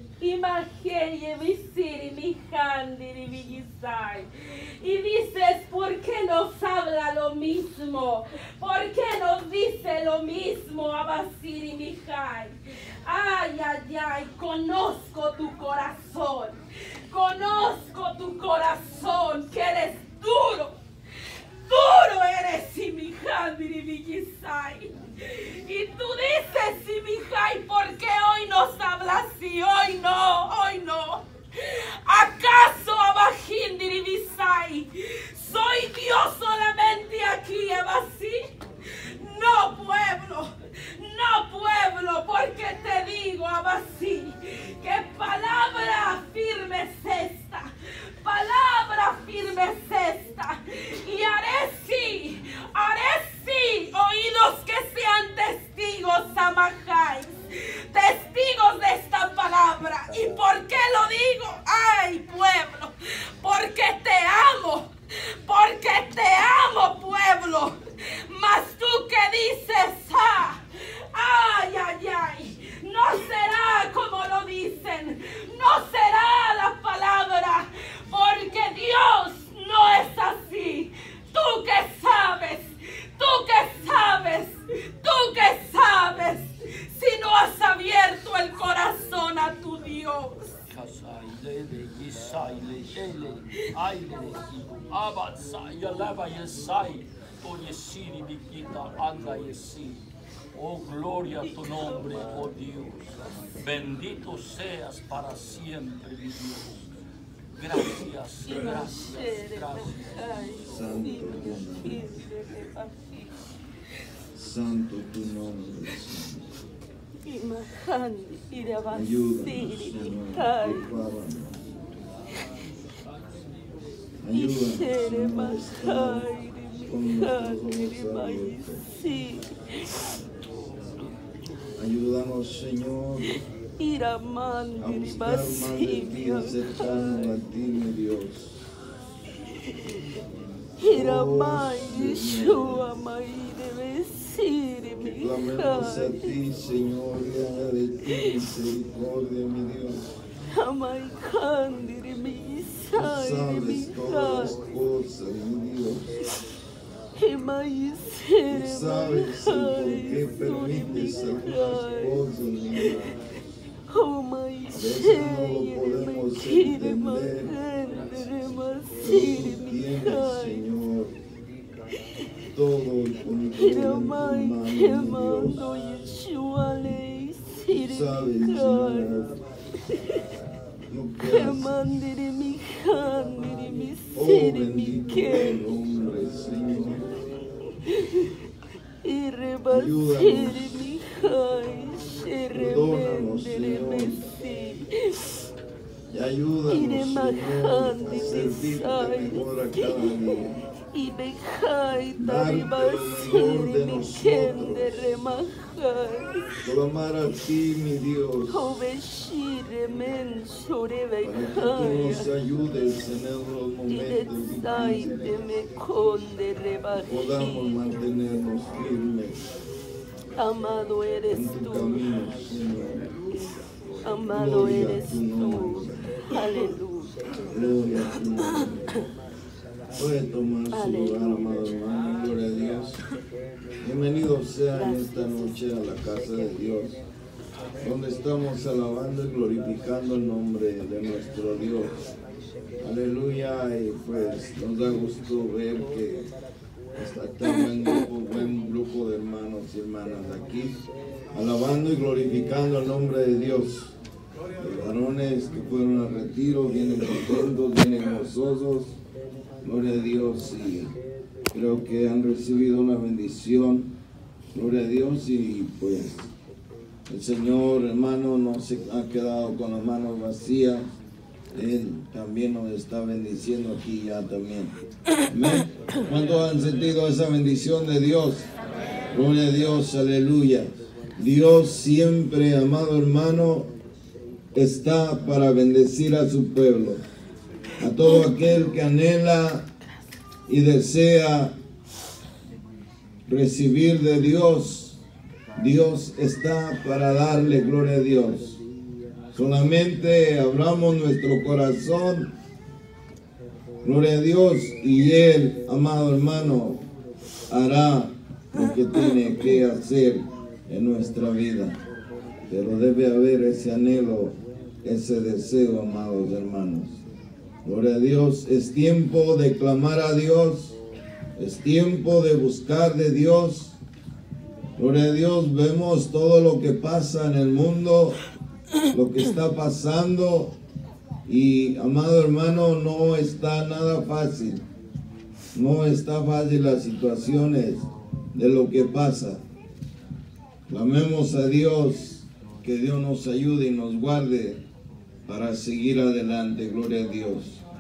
Imagine Visiri, Mijandir y Villisai. Y dices, ¿por qué nos habla lo mismo? ¿Por qué nos dice lo mismo a Basir y Mijay? Ay, ay, ay, conozco tu corazón. Conozco tu corazón, que eres duro. Duro eres, Imijandir y Villisai. Y tú dices, Simijay, ¿por qué hoy nos hablas así? Hoy no, hoy no. ¿Acaso Abajindir y Visay soy Dios solamente aquí, Abasí? No, pueblo, no, pueblo, firme es esta. Y haré sí, haré sí, oídos que sean testigos, Amajáis. Testigos de esta palabra. ¿Y por qué lo digo? Ay, pueblo, porque te amo, porque te amo, pueblo. Mas tú que dices, ah, ay, ay, ay, no será como lo dicen, no será la palabra, porque Dios no es así. Tú que sabes, tú que sabes, tú que sabes, si no has abierto el corazón a tu Dios. Oh, gloria a tu nombre, oh Dios. Bendito seas para siempre, mi Dios. Gracias, gracias, gracias. Santo tu nombre. Santo tu nombre, Señor. Ayúdanos, Señor. Prepáranos. Ayúdanos, Señor. Estamos con nuestros ojos abiertos. Ayúdanos, Señor, a buscar más de ti, acercarnos a ti, mi Dios. Oh, Señor, que clamemos a ti, Señor, y haga de ti misericordia, mi Dios. Tú sabes todas las cosas, mi Dios. Tú sabes el por qué permites algunas cosas, mi Dios. A veces no lo podemos entender, pero tú tienes, Señor, todo el control en tu mano, mi Dios. Tú sabes, Señor, lo que haces. Oh, bendito el hombre, Señor. Ayúdanos. Perdónanos, Señor. Y ayúdanos, Señor, a servirte mejor a cada día. Darte lo mejor de nosotros. Clamar a ti, mi Dios, para que tú nos ayudes en los momentos difíciles. Podamos mantenernos firmes Amado eres en tu tú, camino, Señor. amado Gloria a eres tu tú, nombre. aleluya. Gloria a tu nombre. Puede tomar su lugar, amado hermano. Gloria a Dios. Bienvenidos sean esta noche a la casa de Dios, donde estamos alabando y glorificando el nombre de nuestro Dios. Aleluya. Y pues nos da gusto ver que está tan buen grupo, buen grupo de hermanos y hermanas aquí, alabando y glorificando el nombre de Dios. Los varones que fueron al retiro vienen contentos, vienen gozosos. Gloria a Dios, y creo que han recibido una bendición. Gloria a Dios, y pues el Señor, hermano, no se ha quedado con las manos vacías. Él también nos está bendiciendo aquí ya también. Amén. ¿Cuántos han sentido esa bendición de Dios? Gloria a Dios, aleluya. Dios siempre, amado hermano, está para bendecir a su pueblo. A todo aquel que anhela y desea recibir de Dios, Dios está para darle gloria a Dios. Solamente abramos nuestro corazón, gloria a Dios, y Él, amado hermano, hará lo que tiene que hacer en nuestra vida. Pero debe haber ese anhelo, ese deseo, amados hermanos. Gloria a Dios. Es tiempo de clamar a Dios, es tiempo de buscar de Dios. Gloria a Dios. Vemos todo lo que pasa en el mundo, lo que está pasando, y amado hermano, no está nada fácil. No está fácil las situaciones de lo que pasa. Clamemos a Dios, que Dios nos ayude y nos guarde para seguir adelante. Gloria a Dios.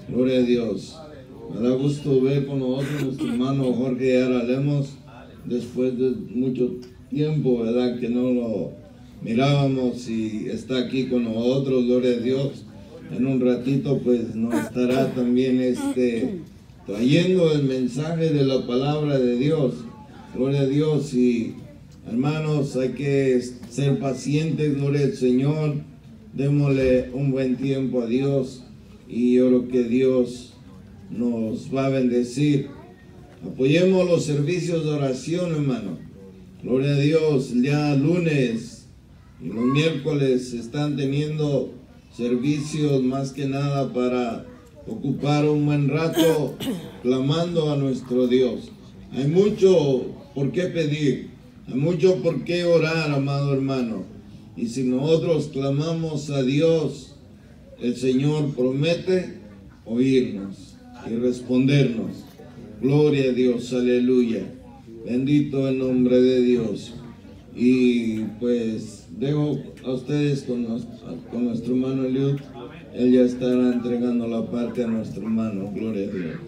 Gloria a Dios. Me da gusto ver con nosotros nuestro hermano Jorge Ara Lemos, después de mucho tiempo, ¿verdad?, que no lo mirábamos, y está aquí con nosotros, gloria a Dios. En un ratito pues nos estará también este, trayendo el mensaje de la palabra de Dios, gloria a Dios. Y hermanos, hay que ser pacientes, gloria al Señor, démosle un buen tiempo a Dios, y yo creo que Dios nos va a bendecir. Apoyemos los servicios de oración, hermano, gloria a Dios. Ya lunes y los miércoles están teniendo servicios más que nada para ocupar un buen rato clamando a nuestro Dios. Hay mucho por qué pedir, hay mucho por qué orar, amado hermano, y si nosotros clamamos a Dios, el Señor promete oírnos y respondernos. Gloria a Dios, aleluya, bendito el nombre de Dios. Y pues dejo a ustedes con, nos, con nuestro hermano Eliud. Él ya estará entregando la parte a nuestro hermano. Gloria a Dios.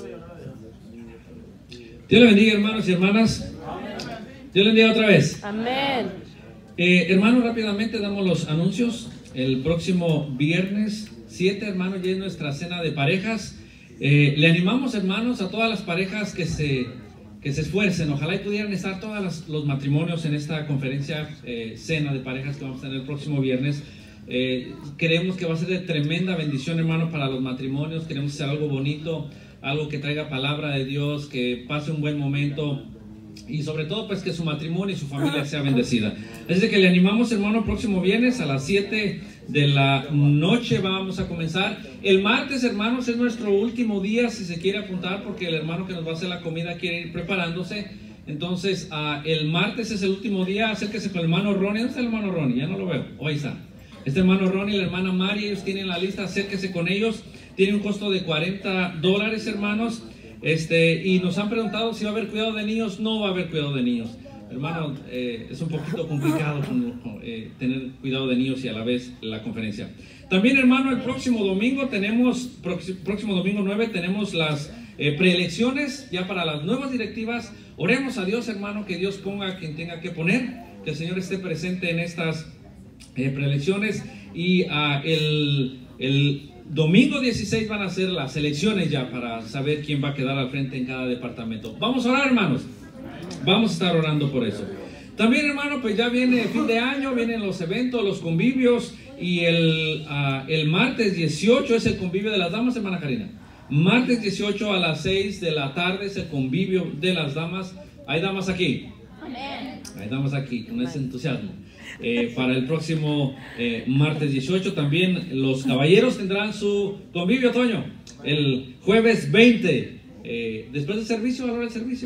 Dios le bendiga, hermanos y hermanas. Dios le bendiga otra vez. Amén. Eh, hermanos, rápidamente damos los anuncios. El próximo viernes siete, hermanos, ya es nuestra cena de parejas. Eh, le animamos, hermanos, a todas las parejas que se... que se esfuercen. Ojalá y pudieran estar todos los matrimonios en esta conferencia, eh, cena de parejas que vamos a tener el próximo viernes. Eh, creemos que va a ser de tremenda bendición, hermano, para los matrimonios. Queremos hacer algo bonito, algo que traiga palabra de Dios, que pase un buen momento, y sobre todo pues que su matrimonio y su familia sea bendecida. Así que le animamos, hermano, el próximo viernes a las siete de la noche vamos a comenzar. El martes, hermanos, es nuestro último día si se quiere apuntar, porque el hermano que nos va a hacer la comida quiere ir preparándose. Entonces uh, el martes es el último día. Acérquese con el hermano Ronnie. ¿Dónde está el hermano Ronnie? Ya no lo veo. Hoy está este hermano Ronnie y la hermana Mari. Ellos tienen la lista. Acérquese con ellos. Tiene un costo de cuarenta dólares, hermanos. Este, y nos han preguntado si va a haber cuidado de niños. No va a haber cuidado de niños, hermano. Eh, es un poquito complicado con, eh, tener cuidado de niños y a la vez la conferencia. También, hermano, el próximo domingo tenemos, próximo domingo nueve, tenemos las eh, preelecciones ya para las nuevas directivas. Oremos a Dios, hermano, que Dios ponga a quien tenga que poner, que el Señor esté presente en estas eh, preelecciones. Y uh, el, el domingo dieciséis van a ser las elecciones ya para saber quién va a quedar al frente en cada departamento. Vamos a orar, hermanos. Vamos a estar orando por eso. También, hermano, pues ya viene el fin de año, vienen los eventos, los convivios, y el, uh, el martes dieciocho es el convivio de las damas, hermana Karina. Martes dieciocho a las seis de la tarde es el convivio de las damas. ¿Hay damas aquí? Amén. Hay damas aquí, con ese entusiasmo. Eh, para el próximo eh, martes dieciocho también los caballeros tendrán su convivio, Toño, el jueves veinte, eh, después del servicio, a la hora del servicio.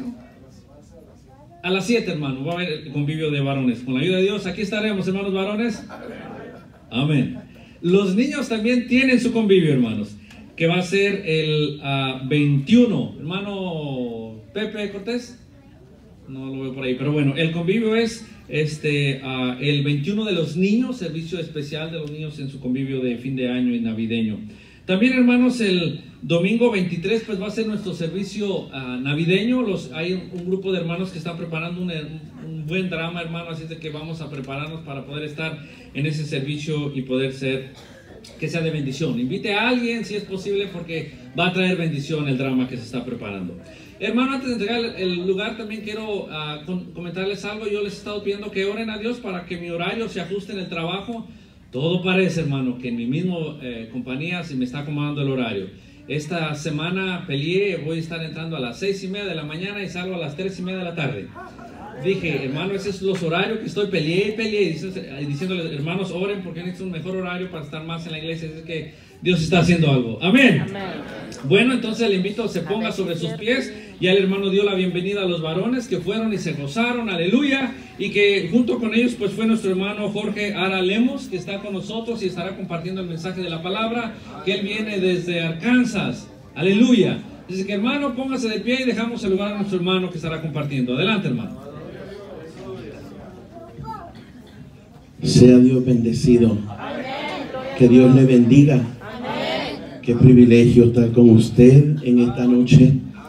A las siete, hermano, va a haber el convivio de varones. Con la ayuda de Dios, aquí estaremos, hermanos varones. Amén. Los niños también tienen su convivio, hermanos, que va a ser el uh, veintiuno. Hermano Pepe Cortés, no lo veo por ahí, pero bueno, el convivio es este uh, el veintiuno de los niños, servicio especial de los niños en su convivio de fin de año y navideño. También, hermanos, el domingo veintitrés pues va a ser nuestro servicio uh, navideño. Los, hay un, un grupo de hermanos que están preparando un, un buen drama, hermano, así de que vamos a prepararnos para poder estar en ese servicio y poder ser, que sea de bendición. Invite a alguien si es posible, porque va a traer bendición el drama que se está preparando. Hermano, antes de entregar el lugar, también quiero uh, con, comentarles algo. Yo les he estado pidiendo que oren a Dios para que mi horario se ajuste en el trabajo. Todo parece, hermano, que en mi mismo eh, compañía se me está acomodando el horario. Esta semana peleé, voy a estar entrando a las seis y media de la mañana y salgo a las tres y media de la tarde. Dije, hermano, ese es los horarios que estoy peleé y peleé, diciéndoles, hermanos, oren porque necesito un mejor horario para estar más en la iglesia. Es que Dios está haciendo algo. Amén. Amén. Bueno, entonces le invito a se ponga sobre sus pies. Ya el hermano dio la bienvenida a los varones que fueron y se gozaron, aleluya, y que junto con ellos pues fue nuestro hermano Jorge Ara Lemos, que está con nosotros y estará compartiendo el mensaje de la palabra, que él viene desde Arkansas, aleluya. Dice que, hermano, póngase de pie y dejamos el lugar a nuestro hermano que estará compartiendo. Adelante, hermano. Sea Dios bendecido. Que Dios le bendiga. Qué privilegio estar con usted en esta noche.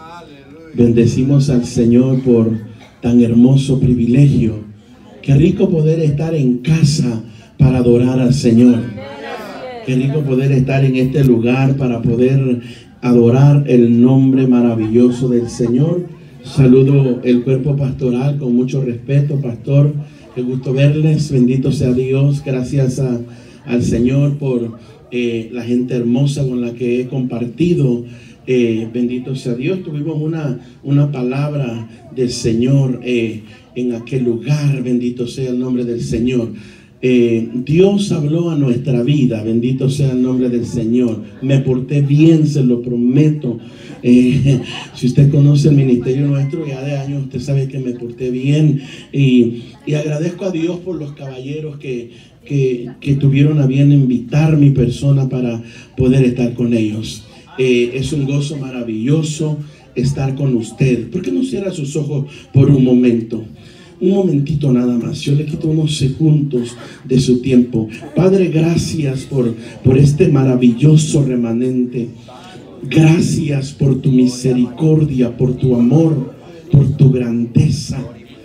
Bendecimos al Señor por tan hermoso privilegio. Qué rico poder estar en casa para adorar al Señor. Qué rico poder estar en este lugar para poder adorar el nombre maravilloso del Señor. Saludo el cuerpo pastoral con mucho respeto, pastor. Qué gusto verles. Bendito sea Dios. Gracias a, al Señor por eh, la gente hermosa con la que he compartido. Eh, bendito sea Dios. Tuvimos una, una palabra del Señor eh, en aquel lugar. Bendito sea el nombre del Señor. Eh, Dios habló a nuestra vida. Bendito sea el nombre del Señor. Me porté bien, se lo prometo. Eh, si usted conoce el ministerio nuestro ya de años, usted sabe que me porté bien. Y, y agradezco a Dios por los caballeros que, que, que tuvieron a bien invitar mi persona para poder estar con ellos. Eh, es un gozo maravilloso estar con usted. ¿Por qué no cierra sus ojos por un momento? Un momentito nada más. Yo le quito unos segundos de su tiempo. Padre, gracias por, por este maravilloso remanente. Gracias por tu misericordia, por tu amor, por tu grandeza.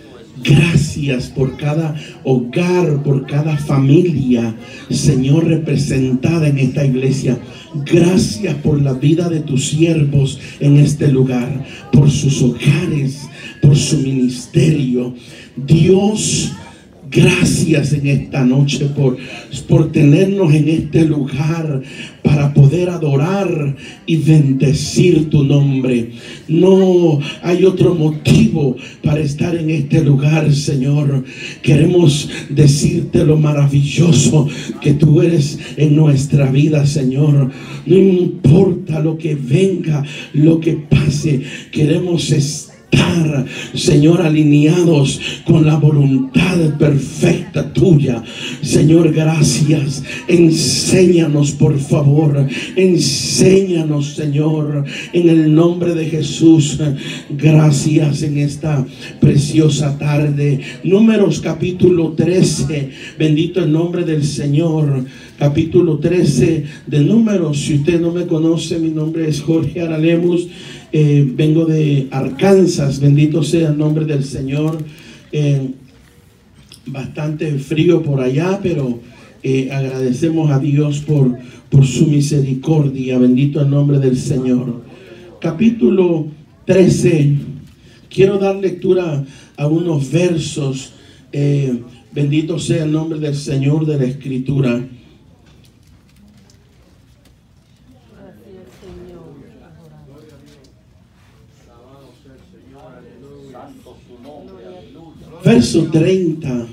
Gracias por cada hogar, por cada familia, Señor, representada en esta iglesia. Gracias por la vida de tus siervos en este lugar, por sus hogares, por su ministerio. Dios, gracias en esta noche por, por tenernos en este lugar para poder adorar y bendecir tu nombre. No hay otro motivo para estar en este lugar, Señor. Queremos decirte lo maravilloso que tú eres en nuestra vida, Señor. No importa lo que venga, lo que pase, queremos estar, Señor, alineados con la voluntad perfecta tuya. Señor, gracias. Enséñanos, por favor. Enséñanos, Señor, en el nombre de Jesús. Gracias en esta preciosa tarde. Números capítulo trece. Bendito el nombre del Señor. Capítulo trece de Números. Si usted no me conoce, mi nombre es Jorge Aralemus. Eh, vengo de Arkansas. Bendito sea el nombre del Señor. Eh, bastante frío por allá, pero eh, agradecemos a Dios por, por su misericordia. Bendito el nombre del Señor. Capítulo trece. Quiero dar lectura a unos versos. Eh, bendito sea el nombre del Señor de la Escritura. Verso treinta.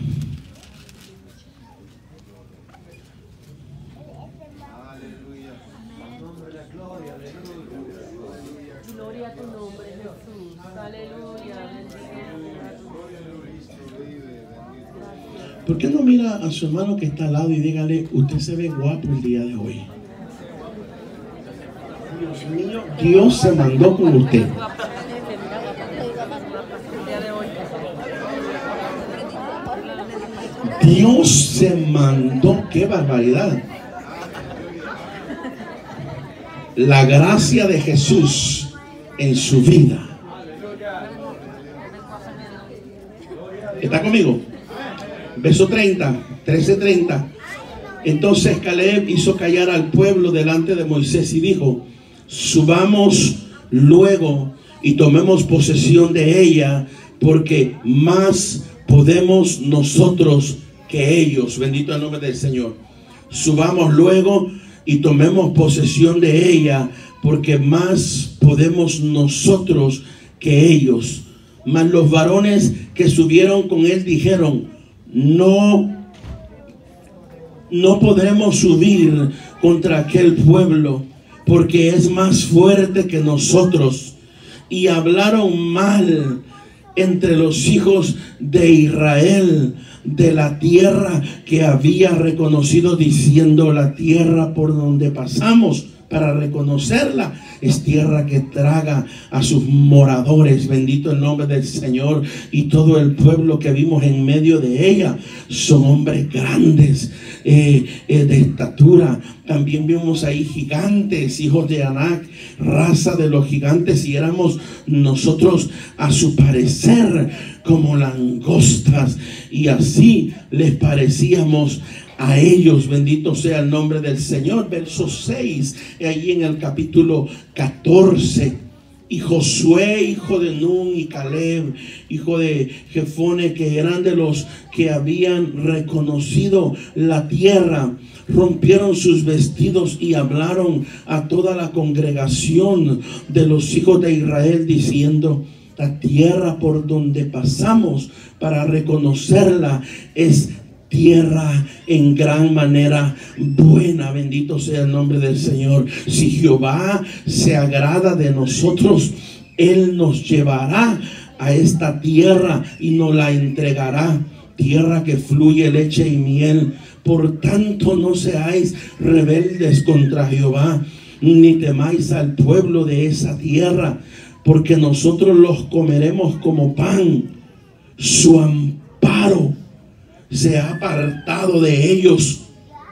Gloria a tu nombre, Jesús. Aleluya. ¿Por qué no mira a su hermano que está al lado y dígale, usted se ve guapo el día de hoy? Dios mío, Dios se mandó con usted. Dios se mandó, qué barbaridad. La gracia de Jesús en su vida. ¿Está conmigo? Verso treinta, trece treinta. Entonces Caleb hizo callar al pueblo delante de Moisés y dijo: subamos luego y tomemos posesión de ella, porque más podemos nosotros que ellos. Bendito el nombre del Señor. Subamos luego y tomemos posesión de ella, porque más podemos nosotros que ellos. Mas los varones que subieron con él dijeron: no, no podremos subir contra aquel pueblo, porque es más fuerte que nosotros. Y hablaron mal entre los hijos de Israel de la tierra que había reconocido, diciendo: la tierra por donde pasamos para reconocerla. Es tierra que traga a sus moradores. Bendito el nombre del Señor. Y todo el pueblo que vimos en medio de ella son hombres grandes, eh, eh, de estatura. También vimos ahí gigantes, hijos de Anac, raza de los gigantes, y éramos nosotros a su parecer como langostas, y así les parecíamos a ellos. Bendito sea el nombre del Señor. Verso seis, ahí en el capítulo catorce. Y Josué, hijo de Nun, y Caleb, hijo de Jefone, que eran de los que habían reconocido la tierra, rompieron sus vestidos y hablaron a toda la congregación de los hijos de Israel, diciendo: la tierra por donde pasamos para reconocerla es tierra en gran manera buena. Bendito sea el nombre del Señor. Si Jehová se agrada de nosotros, Él nos llevará a esta tierra y nos la entregará. Tierra que fluye leche y miel. Por tanto, no seáis rebeldes contra Jehová, ni temáis al pueblo de esa tierra, porque nosotros los comeremos como pan. Su amparo se ha apartado de ellos,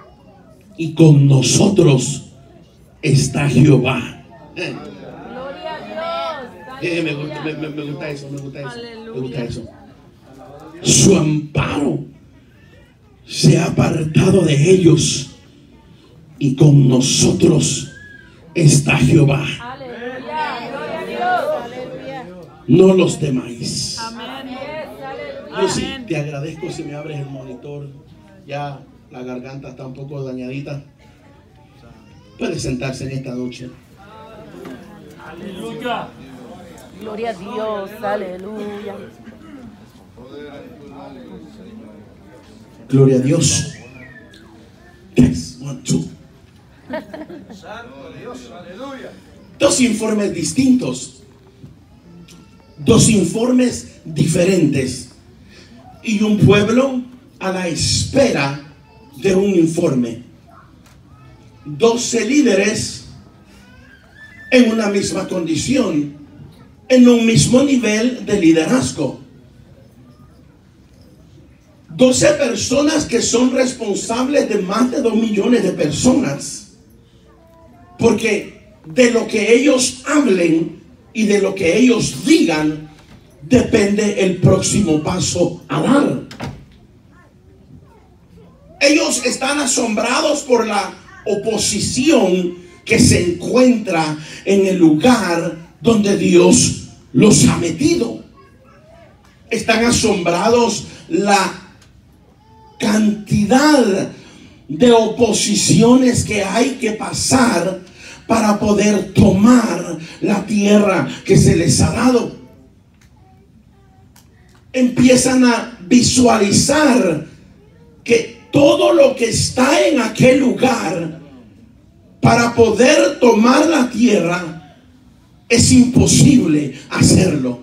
y con nosotros está Jehová. Eh. Gloria a Dios. Eh, me, gusta, me, me, me gusta eso, me gusta eso, me gusta eso. Su amparo se ha apartado de ellos, y con nosotros está Jehová. Aleluya. Gloria a Dios. Aleluya. No los temáis. Amén. Yo sí te agradezco si me abres el monitor. Ya la garganta está un poco dañadita. Puede sentarse en esta noche. Aleluya. Gloria a Dios. Aleluya. Gloria a Dios. Tres, one, two. Dos informes distintos. Dos informes diferentes. Y un pueblo a la espera de un informe. Doce líderes en una misma condición, en un mismo nivel de liderazgo. Doce personas que son responsables de más de dos millones de personas. Porque de lo que ellos hablen y de lo que ellos digan depende el próximo paso a dar. Ellos están asombrados por la oposición que se encuentra en el lugar donde Dios los ha metido. Están asombrados la cantidad de oposiciones que hay que pasar para poder tomar la tierra que se les ha dado. Empiezan a visualizar que todo lo que está en aquel lugar para poder tomar la tierra es imposible hacerlo.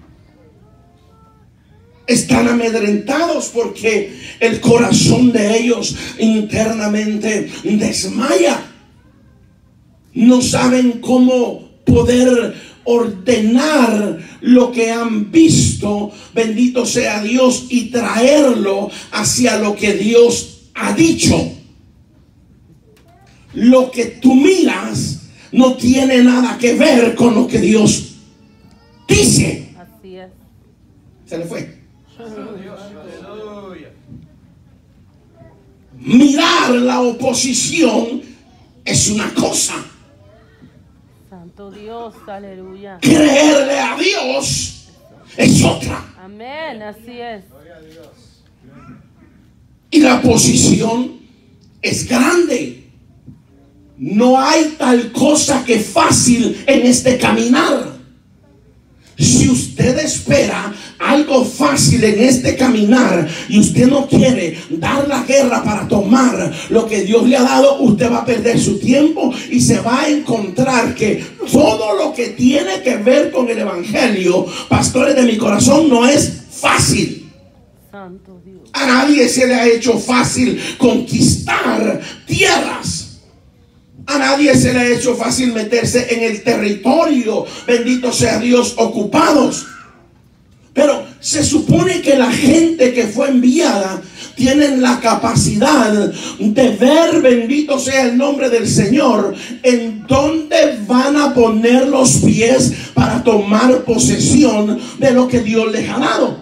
Están amedrentados porque el corazón de ellos internamente desmaya. No saben cómo poder ordenar lo que han visto, bendito sea Dios, y traerlo hacia lo que Dios ha dicho. Lo que tú miras no tiene nada que ver con lo que Dios dice. Así es. Se le fue. Mirar la oposición es una cosa. Santo Dios, aleluya. Creerle a Dios es otra. Amén, así es. Y la posición es grande. No hay tal cosa que fácil en este caminar. Si usted espera algo fácil en este caminar y usted no quiere dar la guerra para tomar lo que Dios le ha dado, usted va a perder su tiempo y se va a encontrar que todo lo que tiene que ver con el evangelio, pastores de mi corazón, no es fácil. Santo Dios. A nadie se le ha hecho fácil conquistar tierras. A nadie se le ha hecho fácil meterse en el territorio, bendito sea Dios, ocupados. Pero se supone que la gente que fue enviada tienen la capacidad de ver, bendito sea el nombre del Señor, en dónde van a poner los pies para tomar posesión de lo que Dios les ha dado.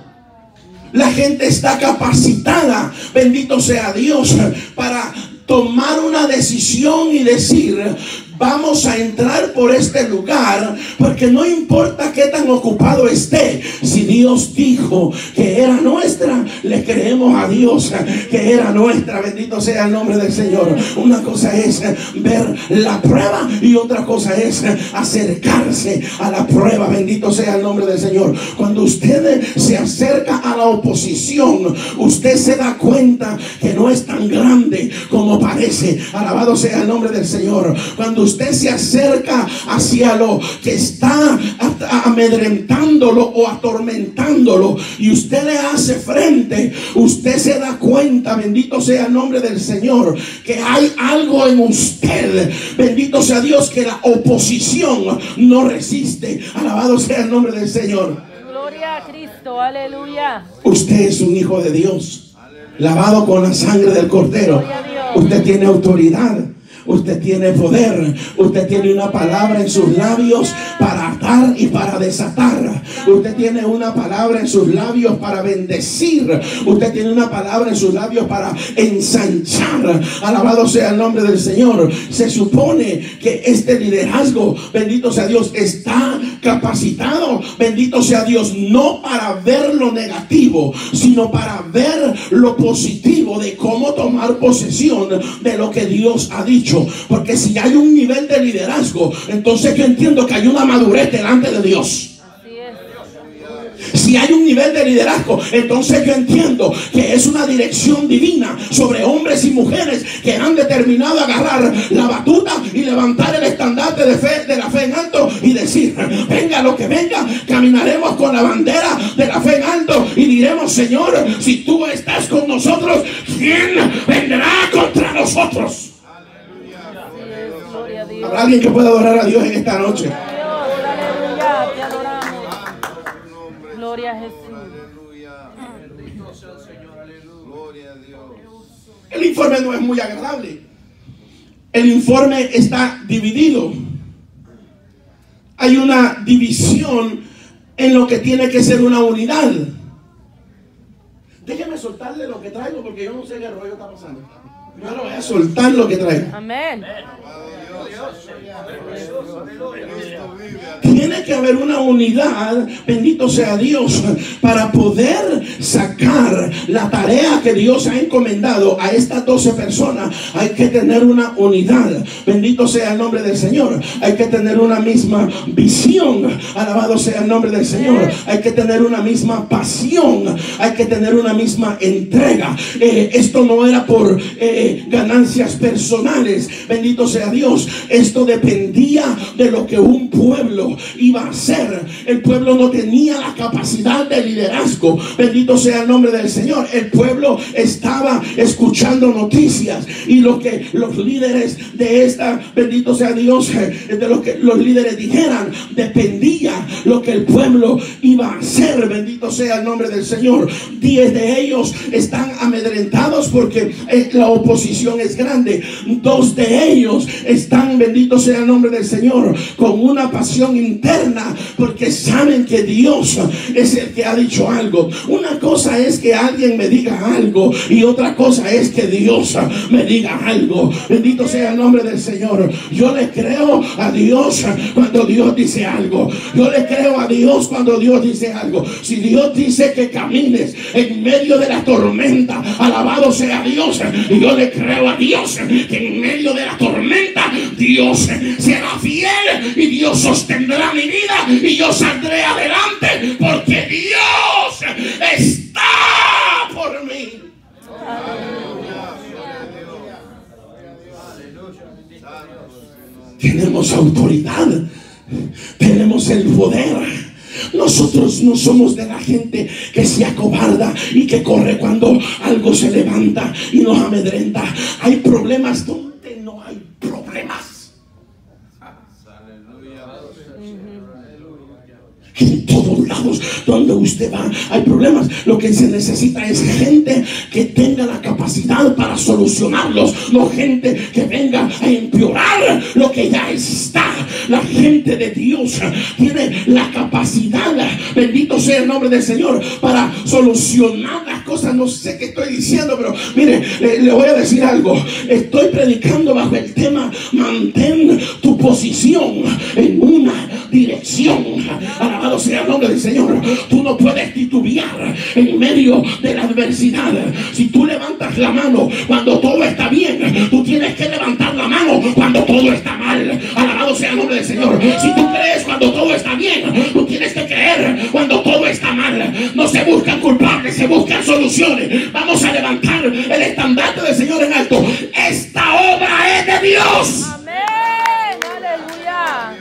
La gente está capacitada, bendito sea Dios, para tomar una decisión y decir: vamos a entrar por este lugar, porque no importa qué tan ocupado esté, si Dios dijo que era nuestra, le creemos a Dios que era nuestra. Bendito sea el nombre del Señor. Una cosa es ver la prueba y otra cosa es acercarse a la prueba. Bendito sea el nombre del Señor. Cuando usted se acerca a la oposición, usted se da cuenta que no es tan grande como parece. Alabado sea el nombre del Señor. Cuando usted se acerca hacia lo que está amedrentándolo o atormentándolo y usted le hace frente, usted se da cuenta, bendito sea el nombre del Señor, que hay algo en usted, bendito sea Dios, que la oposición no resiste. Alabado sea el nombre del Señor. Gloria a Cristo, aleluya. Usted es un hijo de Dios, lavado con la sangre del Cordero. Usted tiene autoridad. Usted tiene poder. Usted tiene una palabra en sus labios para atar y para desatar. Usted tiene una palabra en sus labios para bendecir. Usted tiene una palabra en sus labios para ensanchar. Alabado sea el nombre del Señor. Se supone que este liderazgo, bendito sea Dios, está capacitado, bendito sea Dios, no para ver lo negativo, sino para ver lo positivo de cómo tomar posesión de lo que Dios ha dicho. Porque si hay un nivel de liderazgo, entonces yo entiendo que hay una madurez delante de Dios. Si hay un nivel de liderazgo, entonces yo entiendo que es una dirección divina sobre hombres y mujeres que han determinado agarrar la batuta y levantar el estandarte de fe, de la fe en alto, y decir: venga lo que venga, caminaremos con la bandera de la fe en alto y diremos: Señor, si tú estás con nosotros, ¿quién vendrá contra nosotros? ¿Habrá alguien que pueda adorar a Dios en esta noche? Aleluya, te adoramos. Gloria a Jesús. El informe no es muy agradable. El informe está dividido. Hay una división en lo que tiene que ser una unidad. Déjeme soltarle lo que traigo, porque yo no sé qué rollo está pasando. Yo le voy a soltar lo que traigo. Amén. Tiene que haber una unidad, bendito sea Dios, para poder sacar la tarea que Dios ha encomendado a estas doce personas. Hay que tener una unidad, bendito sea el nombre del Señor. Hay que tener una misma visión, alabado sea el nombre del Señor. Hay que tener una misma pasión, hay que tener una misma entrega. Eh, esto no era por eh, ganancias personales, bendito sea Dios. Esto dependía de lo que un pueblo iba a hacer. El pueblo no tenía la capacidad de liderazgo, bendito sea el nombre del Señor. El pueblo estaba escuchando noticias, y lo que los líderes de esta, bendito sea Dios, de lo que los líderes dijeran, dependía lo que el pueblo iba a hacer. Bendito sea el nombre del Señor. Diez de ellos están amedrentados porque la oposición es grande. Dos de ellos están, bendito sea el nombre del Señor, con una pasión interna, porque saben que Dios es el que ha dicho algo. Una cosa es que alguien me diga algo, y otra cosa es que Dios me diga algo. Bendito sea el nombre del Señor. Yo le creo a Dios cuando Dios dice algo. Yo le creo a Dios cuando Dios dice algo. Si Dios dice que camines en medio de la tormenta, alabado sea Dios. Y yo le creo a Dios que en medio de la tormenta Dios será fiel, y Dios sostendrá mi vida, y yo saldré adelante, porque Dios está por mí. Tenemos autoridad, tenemos el poder. Nosotros no somos de la gente que se acobarda y que corre cuando algo se levanta y nos amedrenta. Hay problemas donde no hay problemas. En todos lados donde usted va hay problemas. Lo que se necesita es gente que tenga la capacidad para solucionarlos, no gente que venga a empeorar lo que ya está. La gente de Dios tiene la capacidad, bendito sea el nombre del Señor, para solucionar las cosas. No sé qué estoy diciendo, pero mire, le, le voy a decir algo. Estoy predicando bajo el tema: mantén tu posición en una dirección. Alabado sea el nombre del Señor. Tú no puedes titubear en medio de la adversidad. Si tú levantas la mano cuando todo está bien, tú tienes que levantar la mano cuando todo está mal. Alabado sea el nombre del Señor. Si tú crees cuando todo está bien, tú tienes que creer cuando todo está mal. No se buscan culpables, se buscan soluciones. Vamos a levantar el estandarte del Señor en alto. Esta obra es de Dios. Amén. Aleluya.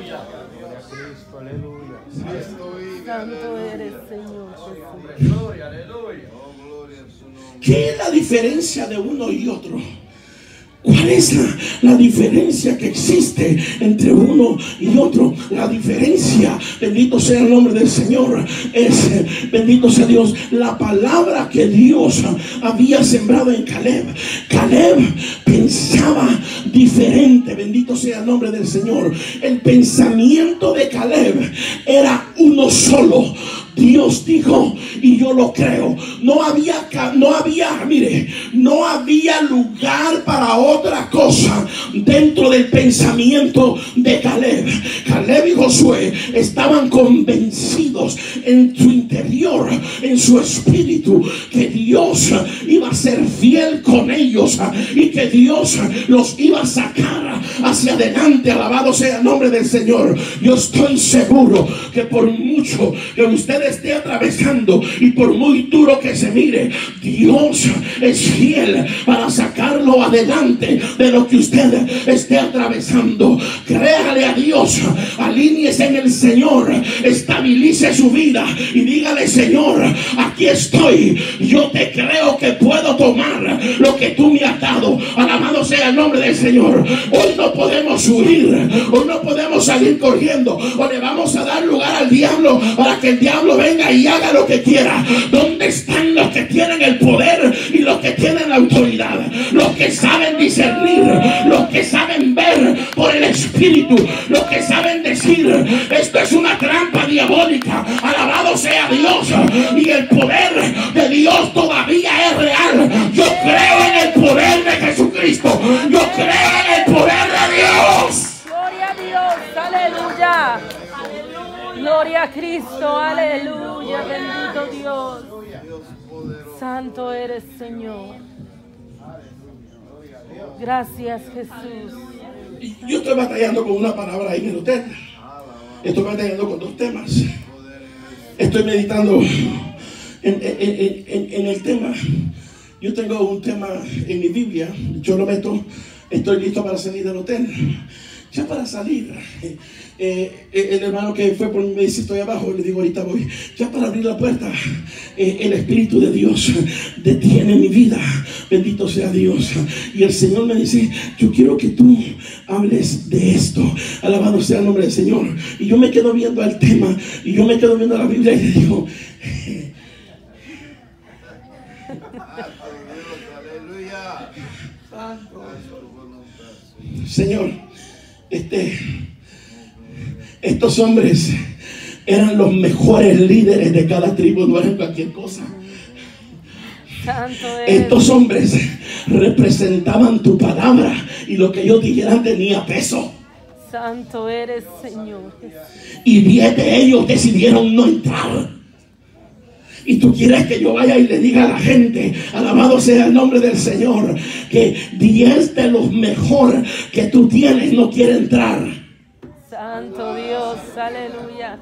Santo eres, Señor Jesús. ¿Qué es la diferencia de uno y otro? ¿Cuál es la, la diferencia que existe entre uno y otro? La diferencia, bendito sea el nombre del Señor, es, bendito sea Dios, la palabra que Dios había sembrado en Caleb. Caleb pensaba diferente, bendito sea el nombre del Señor. El pensamiento de Caleb era uno solo. Dios dijo, y yo lo creo. No había, no había, mire, no había lugar para otra cosa dentro del pensamiento de Caleb. Caleb y Josué estaban convencidos en su interior, en su espíritu, que Dios iba a ser fiel con ellos y que Dios los iba a sacar hacia adelante. Alabado sea el nombre del Señor. Yo estoy seguro que por mucho que ustedes esté atravesando y por muy duro que se mire, Dios es fiel para sacarlo adelante de lo que usted esté atravesando. Créale a Dios, alíñese en el Señor, estabilice su vida y dígale: Señor, aquí estoy, yo te creo que puedo tomar lo que tú me has dado. Alabado sea el nombre del Señor. Hoy no podemos huir, hoy no podemos salir corriendo, o le vamos a dar lugar al diablo para que el diablo venga y haga lo que quiera. ¿Dónde están los que tienen el poder y los que tienen la autoridad? Los que saben discernir, los que saben ver por el Espíritu, los que saben decir: esto es una trampa diabólica. Alabado sea Dios. Y el poder de Dios todavía es real. Yo creo en el poder de Jesucristo. Yo creo en el poder de Dios. Gloria a Dios. Aleluya. Gloria a Cristo. Aleluya. Bendito Dios. Santo eres, Señor. Gracias, Jesús. Yo estoy batallando con una palabra ahí en el hotel. Estoy batallando con dos temas. Estoy meditando en, en, en, en el tema. Yo tengo un tema en mi Biblia. Yo lo meto. Estoy listo para salir del hotel. Ya para salir, eh, eh, el hermano que fue por mí me dice: estoy abajo. Le digo: ahorita voy. Ya para abrir la puerta, eh, el Espíritu de Dios detiene mi vida. Bendito sea Dios. Y el Señor me dice: yo quiero que tú hables de esto. Alabado sea el nombre del Señor. Y yo me quedo viendo al tema, y yo me quedo viendo la Biblia y le digo: Señor, este, estos hombres eran los mejores líderes de cada tribu, no eran cualquier cosa. Santo eres. Estos hombres representaban tu palabra y lo que ellos dijeran tenía peso. Santo eres, Señor. Y diez de ellos decidieron no entrar. Y tú quieres que yo vaya y le diga a la gente, alabado sea el nombre del Señor, que diez de los mejor que tú tienes no quieren entrar. Santo Dios, aleluya.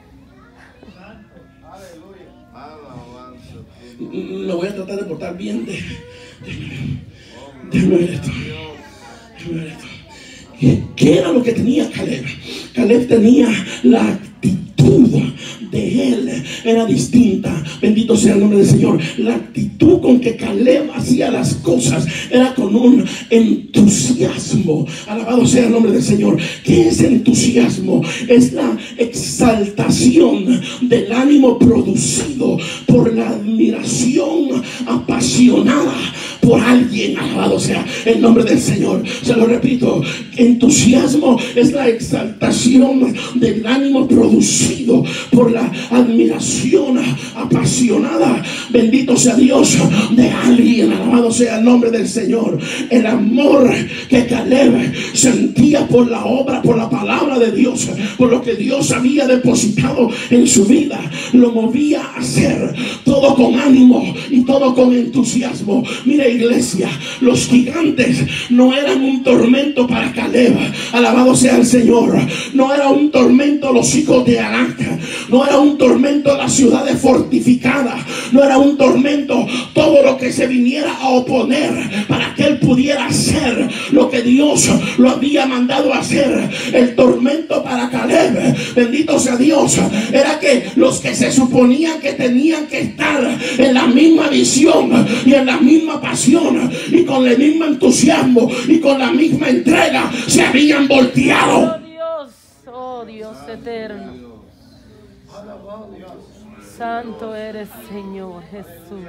Me voy a tratar de portar bien. De, déjame ver esto. Déjame ver esto. ¿Qué, ¿Qué era lo que tenía Caleb? Caleb tenía la actitud actitud de él era distinta. Bendito sea el nombre del Señor. La actitud con que Caleb hacía las cosas era con un entusiasmo. Alabado sea el nombre del Señor. ¿Qué es entusiasmo? Es la exaltación del ánimo producido por la admiración apasionada por alguien. Alabado sea el nombre del Señor. Se lo repito, entusiasmo es la exaltación del ánimo producido por la admiración apasionada, bendito sea Dios, de alguien. Alabado sea el nombre del Señor. El amor que Caleb sentía por la obra, por la palabra de Dios, por lo que Dios había depositado en su vida, lo movía a hacer todo con ánimo y todo con entusiasmo. Mire, iglesia, los gigantes no eran un tormento para Caleb. Alabado sea el Señor. No era un tormento los hijos de Anac, no era un tormento las ciudades fortificadas, no era un tormento todo lo que se viniera a oponer para que él pudiera hacer lo que Dios lo había mandado a hacer. El tormento para Caleb, bendito sea Dios, era que los que se suponían que tenían que estar en la misma visión y en la misma pasión y con el mismo entusiasmo y con la misma entrega se habían volteado. Oh Dios, oh Dios eterno. Santo eres, Señor Jesús.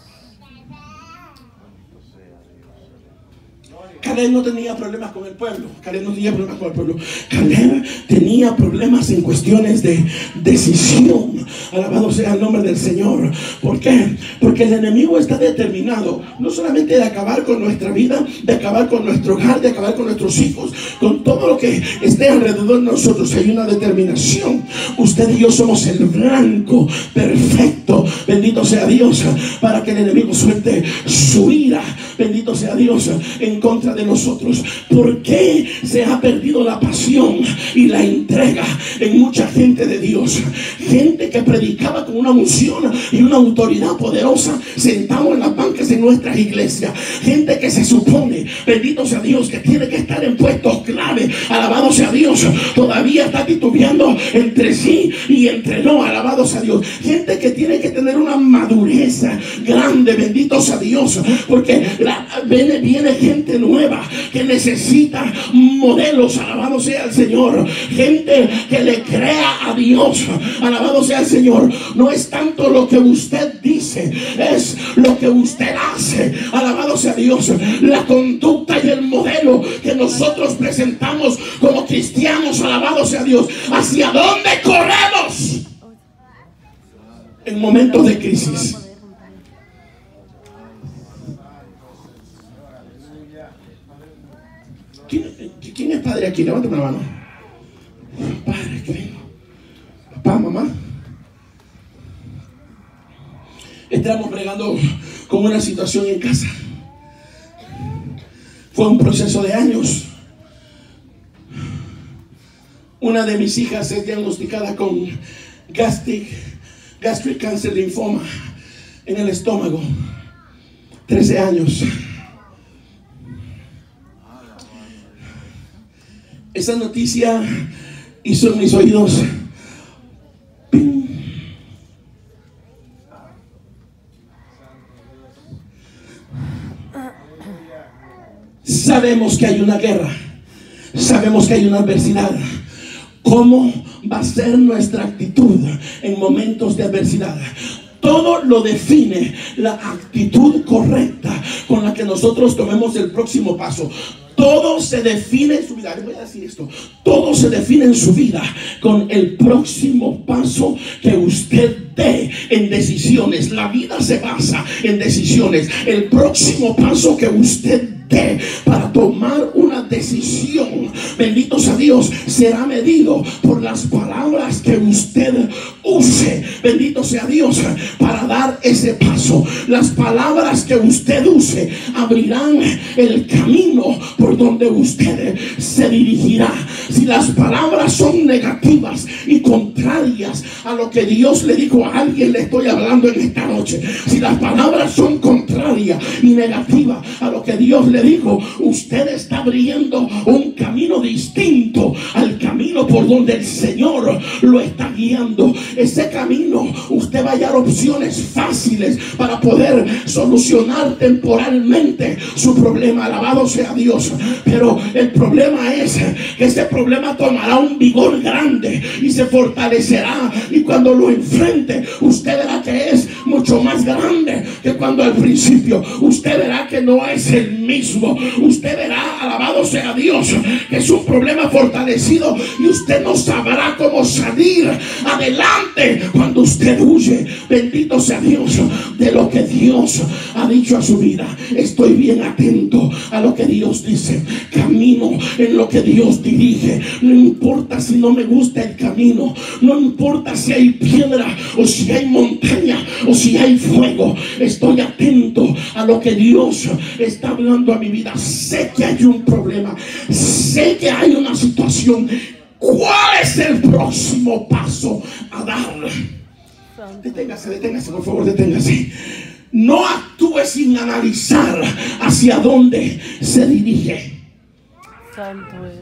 Caleb no tenía problemas con el pueblo. Caleb no tenía problemas con el pueblo. Caleb tenía problemas en cuestiones de decisión. Alabado sea el nombre del Señor. ¿Por qué? Porque el enemigo está determinado no solamente de acabar con nuestra vida, de acabar con nuestro hogar, de acabar con nuestros hijos, con todo lo que esté alrededor de nosotros. Hay una determinación. Usted y yo somos el blanco perfecto, bendito sea Dios, para que el enemigo suelte su ira, bendito sea Dios, en contra de nosotros. ¿Por qué se ha perdido la pasión y la entrega en mucha gente de Dios? Gente que predicaba con una unción y una autoridad poderosa sentado en las bancas de nuestras iglesias. Gente que se supone, bendito sea Dios, que tiene que estar en puestos clave. Alabado sea Dios, todavía está titubeando entre sí y entre no. Alabado sea Dios. Gente que tiene que tener una madurez grande, bendito sea Dios, porque la, viene, viene gente nueva que necesita modelos. Alabado sea el Señor. Gente que le crea a Dios. Alabado sea el Señor. No es tanto lo que usted dice, es lo que usted hace. Alabado sea Dios. La conducta y el modelo que nosotros presentamos como cristianos. Alabado sea Dios. ¿Hacia dónde corremos en momentos de crisis? ¿Quién, ¿Quién es padre aquí? Levántame la mano. Padre, que vengo. Papá, mamá. Estamos bregando con una situación en casa. Fue un proceso de años. Una de mis hijas es diagnosticada con gastric, gastric cancer, linfoma en el estómago. trece años. Esa noticia hizo en mis oídos ¡ping! Sabemos que hay una guerra, sabemos que hay una adversidad. ¿Cómo va a ser nuestra actitud en momentos de adversidad? Todo lo define la actitud correcta con la que nosotros tomemos el próximo paso. Todo se define en su vida. Les voy a decir esto. Todo se define en su vida con el próximo paso que usted dé en decisiones. La vida se basa en decisiones. El próximo paso que usted dé para tomar una decisión, bendito sea Dios, será medido por las palabras que usted use, bendito sea Dios, para dar ese paso. Las palabras que usted use abrirán el camino por donde usted se dirigirá. Si las palabras son negativas y contrarias a lo que Dios le dijo a alguien, le estoy hablando en esta noche. Si las palabras son contrarias y negativas a lo que Dios le dijo, usted está abriendo un camino distinto al camino por donde el Señor lo está guiando. Ese camino usted va a hallar opciones fáciles para poder solucionar temporalmente su problema. Alabado sea Dios. Pero el problema es que ese problema tomará un vigor grande y se fortalecerá, y cuando lo enfrente usted verá que es mucho más grande que cuando al principio. Usted verá que no es el mismo. Usted verá, alabado sea Dios, que es un problema fortalecido y usted no sabrá cómo salir adelante cuando usted huye. Bendito sea Dios de lo que Dios ha dicho a su vida. Estoy bien atento a lo que Dios dice. Camino en lo que Dios dirige. No importa si no me gusta el camino. No importa si hay piedra o si hay montaña o si hay fuego. Estoy atento a lo que Dios está hablando a mi vida. Sé que hay un problema. Sé que hay una situación. ¿Cuál es el próximo paso a dar? Deténgase, deténgase, por favor, deténgase. No actúe sin analizar hacia dónde se dirige. Santo eres,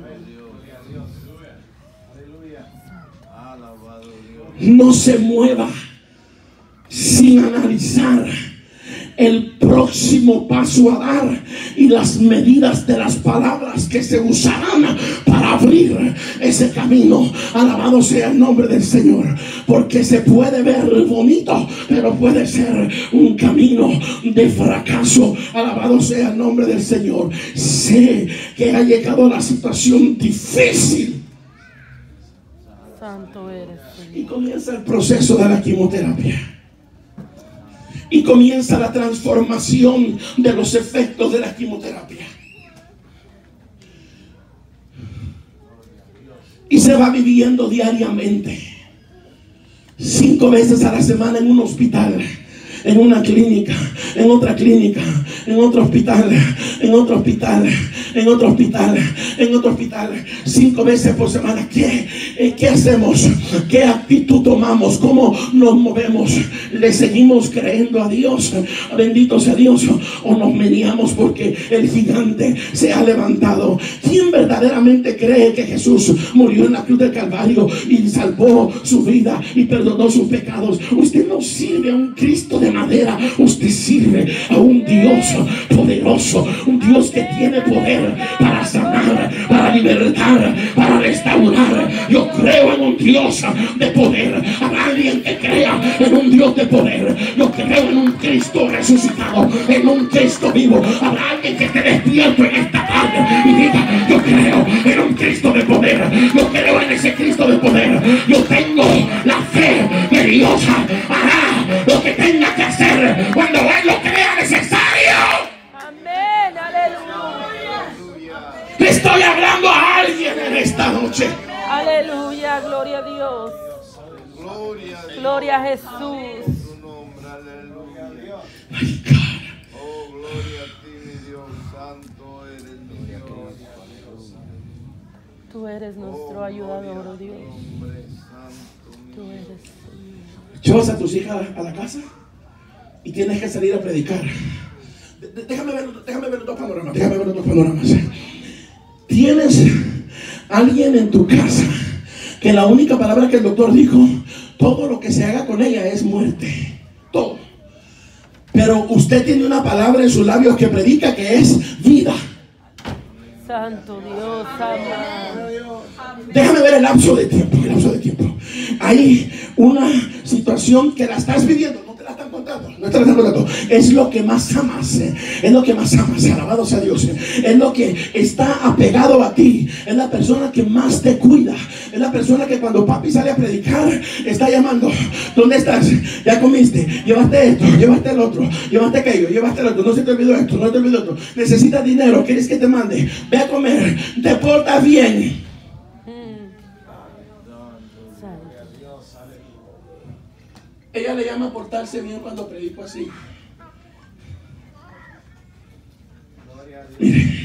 Señor. No se mueva sin analizar el próximo paso a dar y las medidas de las palabras que se usarán para abrir ese camino. Alabado sea el nombre del Señor, porque se puede ver bonito, pero puede ser un camino de fracaso. Alabado sea el nombre del Señor. Sé que ha llegado la situación difícil. Santo eres, Señor. Y comienza el proceso de la quimioterapia. Y comienza la transformación de los efectos de la quimioterapia. Y se va viviendo diariamente. Cinco veces a la semana en un hospital, en una clínica, en otra clínica, en otro hospital, en otro hospital, en otro hospital, en otro hospital, cinco veces por semana. ¿Qué, eh, qué hacemos? ¿Qué actitud tomamos? ¿Cómo nos movemos? ¿Le seguimos creyendo a Dios? Bendito sea Dios. ¿O nos meneamos porque el gigante se ha levantado? ¿Quién verdaderamente cree que Jesús murió en la cruz del Calvario y salvó su vida y perdonó sus pecados? Usted no sirve a un Cristo de madera. Usted sirve a un Dios poderoso, un Dios que tiene poder para sanar, para libertar, para restaurar. Yo creo en un Dios de poder. Habrá alguien que crea en un Dios de poder. Yo creo en un Cristo resucitado, en un Cristo vivo. Habrá alguien que esté despierto en esta tarde y diga: yo creo en un Cristo de poder. Yo creo en ese Cristo de poder. Yo tengo la fe que Dios hará lo que tenga que hacer cuando Él lo crea necesario. Amén, aleluya. Le estoy hablando a alguien en esta noche. Aleluya, gloria a Dios. Gloria a Jesús. Ay, cara. Oh, gloria a ti, mi Dios, santo eres tu Dios. Tú eres nuestro ayudador, oh Dios. Tú eres, Señor. Llevas a tus hijas a la casa y tienes que salir a predicar. Déjame ver, déjame ver los dos panoramas. Déjame ver los dos panoramas. Tienes alguien en tu casa que la única palabra que el doctor dijo, todo lo que se haga con ella es muerte. Todo. Pero usted tiene una palabra en sus labios que predica que es vida. Santo Dios, amado. Déjame ver el lapso de tiempo, el lapso de tiempo. Hay una situación que la estás viviendo, no te la están contando, no te la están contando. Es lo que más amas, eh. es lo que más amas, alabado sea Dios. Eh. Es lo que está apegado a ti, es la persona que más te cuida, es la persona que cuando papi sale a predicar está llamando. ¿Dónde estás? ¿Ya comiste? ¿Llevaste esto? ¿Llevaste el otro? ¿Llevaste aquello? ¿Llevaste el otro? No se te olvidó esto, no te olvidó esto. ¿Necesitas dinero? ¿Quieres que te mande? Ve a comer, te portas bien. Ella le llama portarse bien cuando predico así. Mire,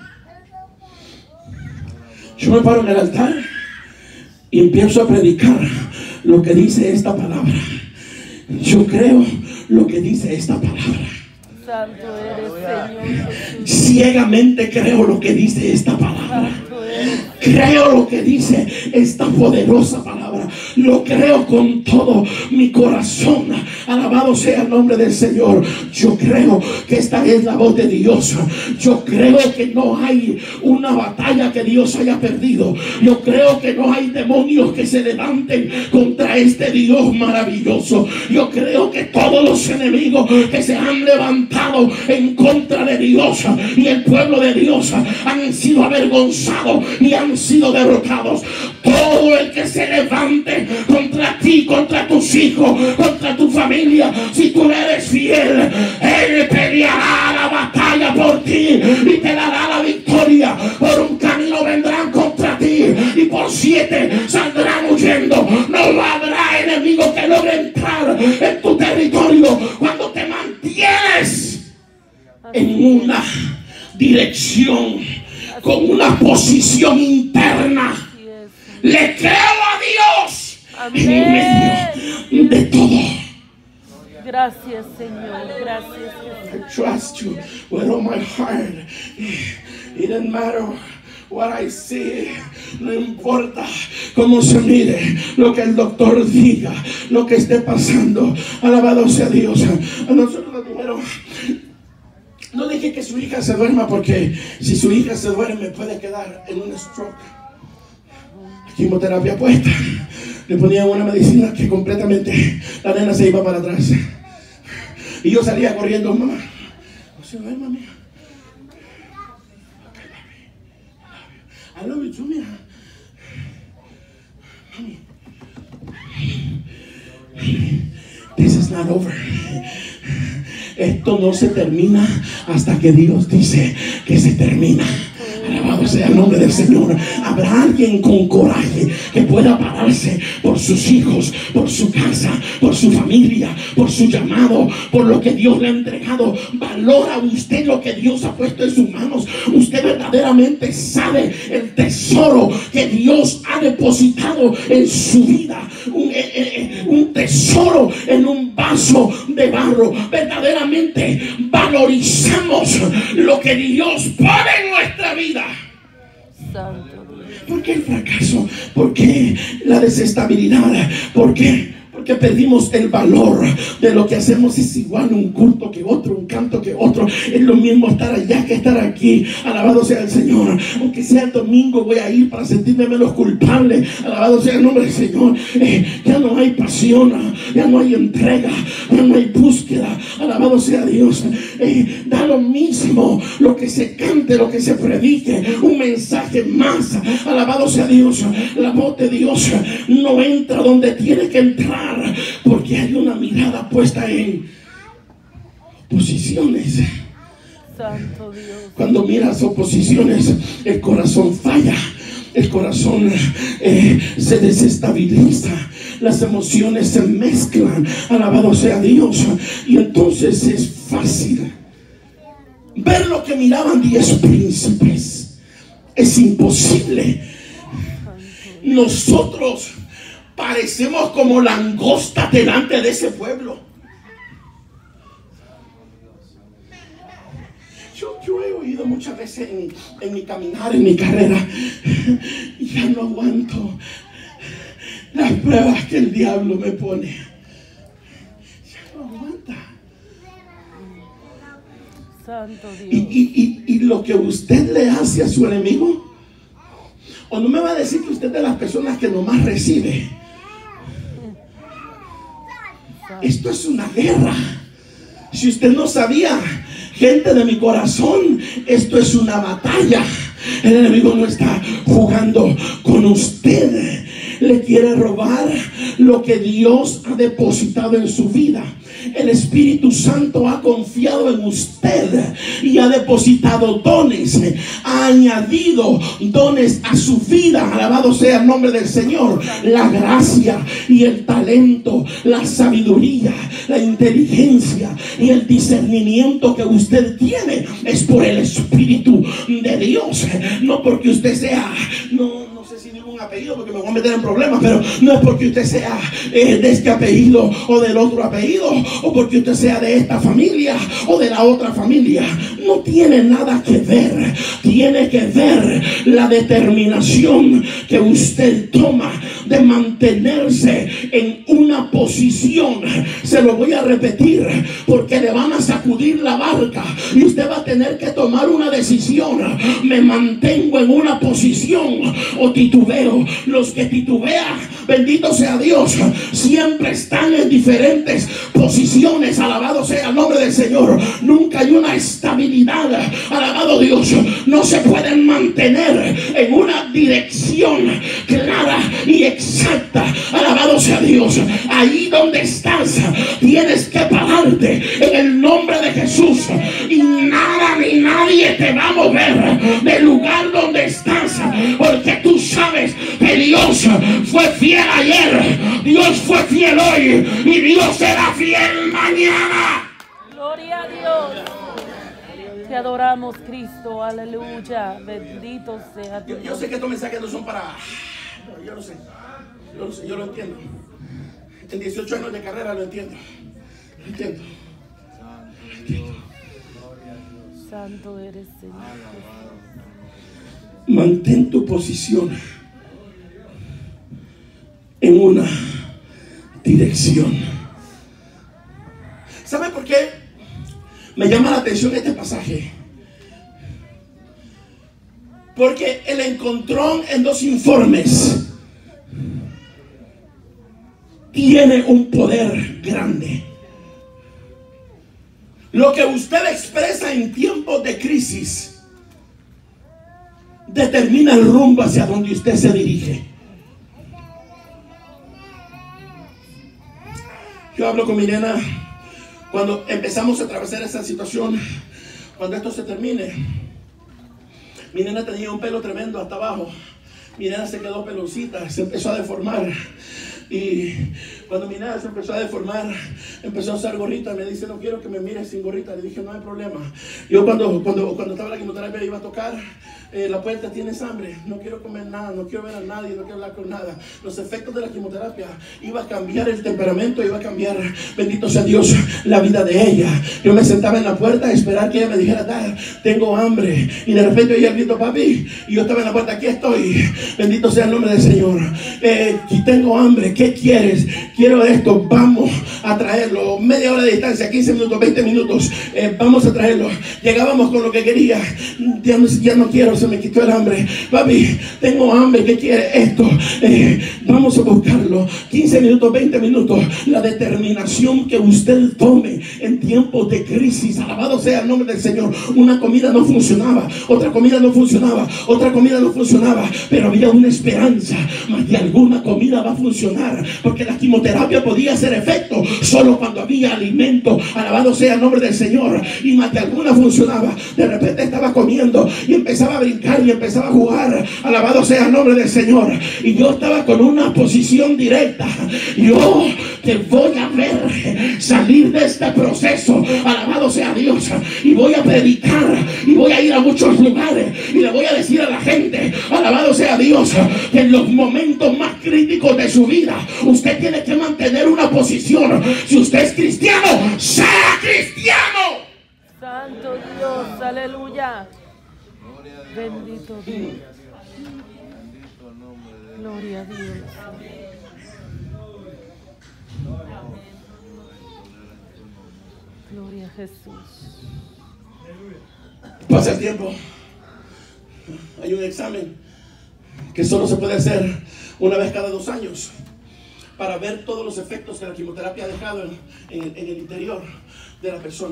yo me paro en el altar y empiezo a predicar lo que dice esta palabra. Yo creo lo que dice esta palabra. Santo eres, Señor Jesús. Ciegamente creo lo que dice esta palabra. Creo lo que dice esta poderosa palabra. Lo creo con todo mi corazón. Alabado sea el nombre del Señor. Yo creo que esta es la voz de Dios. Yo creo que no hay una batalla que Dios haya perdido. Yo creo que no hay demonios que se levanten contra este Dios maravilloso. Yo creo que todos los enemigos que se han levantado en contra de Dios y el pueblo de Dios han sido avergonzados y han sido derrotados. Todo el que se levante contra ti, contra tus hijos, contra tu familia, si tú eres fiel, Él peleará la batalla por ti y te dará la victoria. Por un camino vendrán contra ti y por siete saldrán huyendo. No habrá enemigo que logre entrar en tu territorio cuando te mantienes en una dirección, con una posición interna. Le creo a Dios. Amén. En medio de todo. Gracias, Señor. Gracias, I Jesús. trust you with all my heart. It doesn't matter what I see. No importa cómo se mire, lo que el doctor diga, lo que esté pasando. Alabado sea Dios. A nosotros nos dijeron: no deje que su hija se duerma, porque si su hija se duerme puede quedar en un stroke. Quimioterapia puesta. Le ponían una medicina que completamente la nena se iba para atrás. Y yo salía corriendo: mamá, no se duerma, mía. Okay, papi. I love you too, mija. Mami. This is not over. Esto no se termina hasta que Dios dice que se termina. Alabado sea el nombre del Señor. Habrá alguien con coraje que pueda pararse por sus hijos, por su casa, por su familia, por su llamado, por lo que Dios le ha entregado. Valora usted lo que Dios ha puesto en sus manos. Usted verdaderamente sabe el tesoro que Dios ha depositado en su vida. Un, eh, eh, un tesoro en un vaso de barro. Verdaderamente valorizamos lo que Dios pone en nuestra vida. Santo. ¿Por qué el fracaso? ¿Por qué la desestabilidad? ¿Por qué? Porque perdimos el valor de lo que hacemos. Es igual un culto que otro, un canto que otro. Es lo mismo estar allá que estar aquí. Alabado sea el Señor. Aunque sea el domingo, voy a ir para sentirme menos culpable. Alabado sea el nombre del Señor. Eh, ya no hay pasión, ya no hay entrega, ya no hay búsqueda. Alabado sea Dios. Eh, da lo mismo lo que se cante, lo que se predique. Un mensaje más. Alabado sea Dios. La voz de Dios no entra donde tiene que entrar, porque hay una mirada puesta en oposiciones. Santo Dios. Cuando miras oposiciones, el corazón falla, el corazón eh, se desestabiliza, las emociones se mezclan. Alabado sea Dios. Y entonces es fácil ver lo que miraban diez príncipes. Es imposible. Nosotros parecemos como langosta delante de ese pueblo. Yo, yo he oído muchas veces en, en mi caminar, en mi carrera: ya no aguanto las pruebas que el diablo me pone. Ya no aguanta. Santo Dios. Y, y, y, y lo que usted le hace a su enemigo, o no me va a decir que usted es de las personas que nomás recibe. Esto es una guerra. Si usted no sabía, gente de mi corazón, esto es una batalla. El enemigo no está jugando con usted. le quiere robar lo que Dios ha depositado en su vida. El Espíritu Santo ha confiado en usted y ha depositado dones, ha añadido dones a su vida. Alabado sea el nombre del Señor. La gracia y el talento, la sabiduría, la inteligencia y el discernimiento que usted tiene es por el Espíritu de Dios, no porque usted sea, no, no sé si digo un apellido porque me voy a meter en problemas, pero no es porque usted sea eh, de este apellido o del otro apellido, o porque usted sea de esta familia o de la otra familia. No tiene nada que ver. Tiene que ver la determinación que usted toma de mantenerse en una posición. Se lo voy a repetir porque le van a sacudir la barca y usted va a tener que tomar una decisión. Me mantengo en una posición o titubeo. Los que titubean, bendito sea Dios, siempre están en diferentes posiciones. Alabado sea el nombre del Señor. Nunca hay una estabilidad. Alabado Dios. No se pueden mantener en una dirección clara y exacta. Alabado sea Dios. Ahí donde estás tienes que pararte en el nombre de Jesús, y nada ni nadie te va a mover del lugar donde estás, porque tú sabes que Dios fue fiel ayer, Dios fue fiel hoy y Dios será fiel mañana. Gloria a Dios. Te adoramos, Cristo. Aleluya. Bendito sea Dios. Yo, yo sé que estos mensajes no son para... Yo lo sé. Yo lo sé, yo lo entiendo. En dieciocho años de carrera lo entiendo. Lo entiendo. Lo entiendo. Santo eres, Señor. Mantén tu posición en una dirección. ¿Sabe por qué me llama la atención este pasaje? Porque el encontrón en dos informes tiene un poder grande. Lo que usted expresa en tiempos de crisis determina el rumbo hacia donde usted se dirige. Yo hablo con mi nena cuando empezamos a atravesar esa situación. Cuando esto se termine, mi nena tenía un pelo tremendo hasta abajo. Mi nena se quedó peloncita, se empezó a deformar. Y cuando mi nena se empezó a deformar, empezó a usar gorrita. Me dice, no quiero que me mires sin gorrita. Le dije, no hay problema. Yo cuando, cuando, cuando estaba la quimioterapia iba a tocar eh, la puerta, tienes hambre, no quiero comer nada, no quiero ver a nadie, no quiero hablar con nada. Los efectos de la quimioterapia iba a cambiar el temperamento, iba a cambiar, bendito sea Dios, la vida de ella. Yo me sentaba en la puerta a esperar que ella me dijera, Dad, tengo hambre. Y de repente oía el grito, papi, y yo estaba en la puerta, aquí estoy, bendito sea el nombre del Señor. Eh, y tengo hambre, ¿qué quieres? Quiero esto, vamos a traerlo. Media hora de distancia, quince minutos, veinte minutos, eh, vamos a traerlo. Llegábamos con lo que quería. Ya no, ya no quiero, se me quitó el hambre. Papi, tengo hambre, ¿qué quiere? Esto, eh, vamos a buscarlo. quince minutos, veinte minutos. La determinación que usted tome en tiempos de crisis, alabado sea el nombre del Señor. Una comida no funcionaba, otra comida no funcionaba, otra comida no funcionaba, pero había una esperanza, más de alguna comida va a funcionar, porque la quimioterapia podía hacer efecto solo cuando había alimento, alabado sea el nombre del Señor, y más de alguna funcionaba. De repente estaba comiendo y empezaba a brincar y empezaba a jugar, alabado sea el nombre del Señor, y yo estaba con una posición directa. Yo te voy a ver salir de este proceso, alabado sea Dios, y voy a predicar y voy a ir a muchos lugares y le voy a decir a la gente, alabado sea Dios, que en los momentos más críticos de su vida usted tiene que mantener una posición. Si usted es cristiano, sea cristiano. Santo Dios, aleluya. Bendito Dios. Gloria a Dios. Gloria a Jesús. Pasa el tiempo. Hay un examen que solo se puede hacer una vez cada dos años para ver todos los efectos que la quimioterapia ha dejado en, en, en el interior de la persona.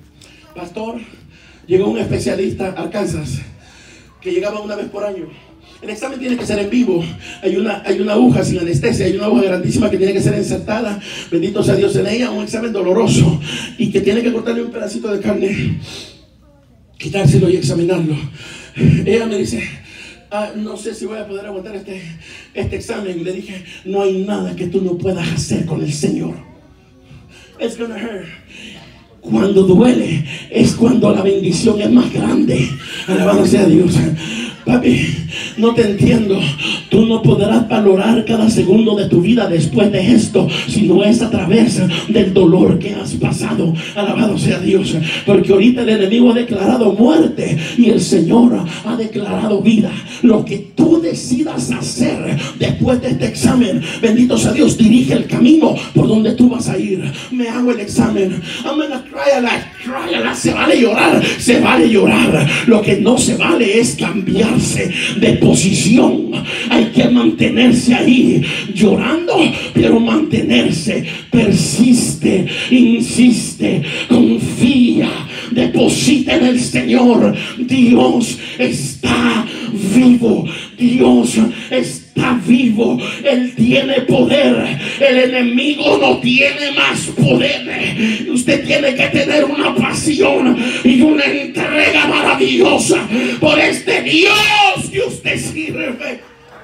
Pastor, llegó un especialista a Arkansas que llegaba una vez por año El examen tiene que ser en vivo. Hay una, hay una aguja sin anestesia, hay una aguja grandísima que tiene que ser insertada, bendito sea Dios, en ella. Un examen doloroso y que tiene que cortarle un pedacito de carne, quitárselo y examinarlo. Ella me dice, ah, no sé si voy a poder aguantar este, este examen. Le dije, no hay nada que tú no puedas hacer con el Señor. It's gonna hurt. Cuando duele es cuando la bendición es más grande. Alabado sea Dios. Papi, no te entiendo. Tú no podrás valorar cada segundo de tu vida después de esto, si no es a través del dolor que has pasado. Alabado sea Dios. Porque ahorita el enemigo ha declarado muerte y el Señor ha declarado vida. Lo que tú decidas hacer después de este examen, bendito sea Dios, dirige el camino por donde tú vas a ir. Me hago el examen. I'm gonna cry a lot, cry a lot. Se vale llorar, se vale llorar. Lo que no se vale es cambiar de posición. Hay que mantenerse ahí llorando, pero mantenerse. Persiste, insiste, confía, deposita en el Señor. Dios está vivo. Dios está vivo. Él tiene poder. El enemigo no tiene más poder. Usted tiene que tener una pasión y una entrega maravillosa por este Dios que usted sirve.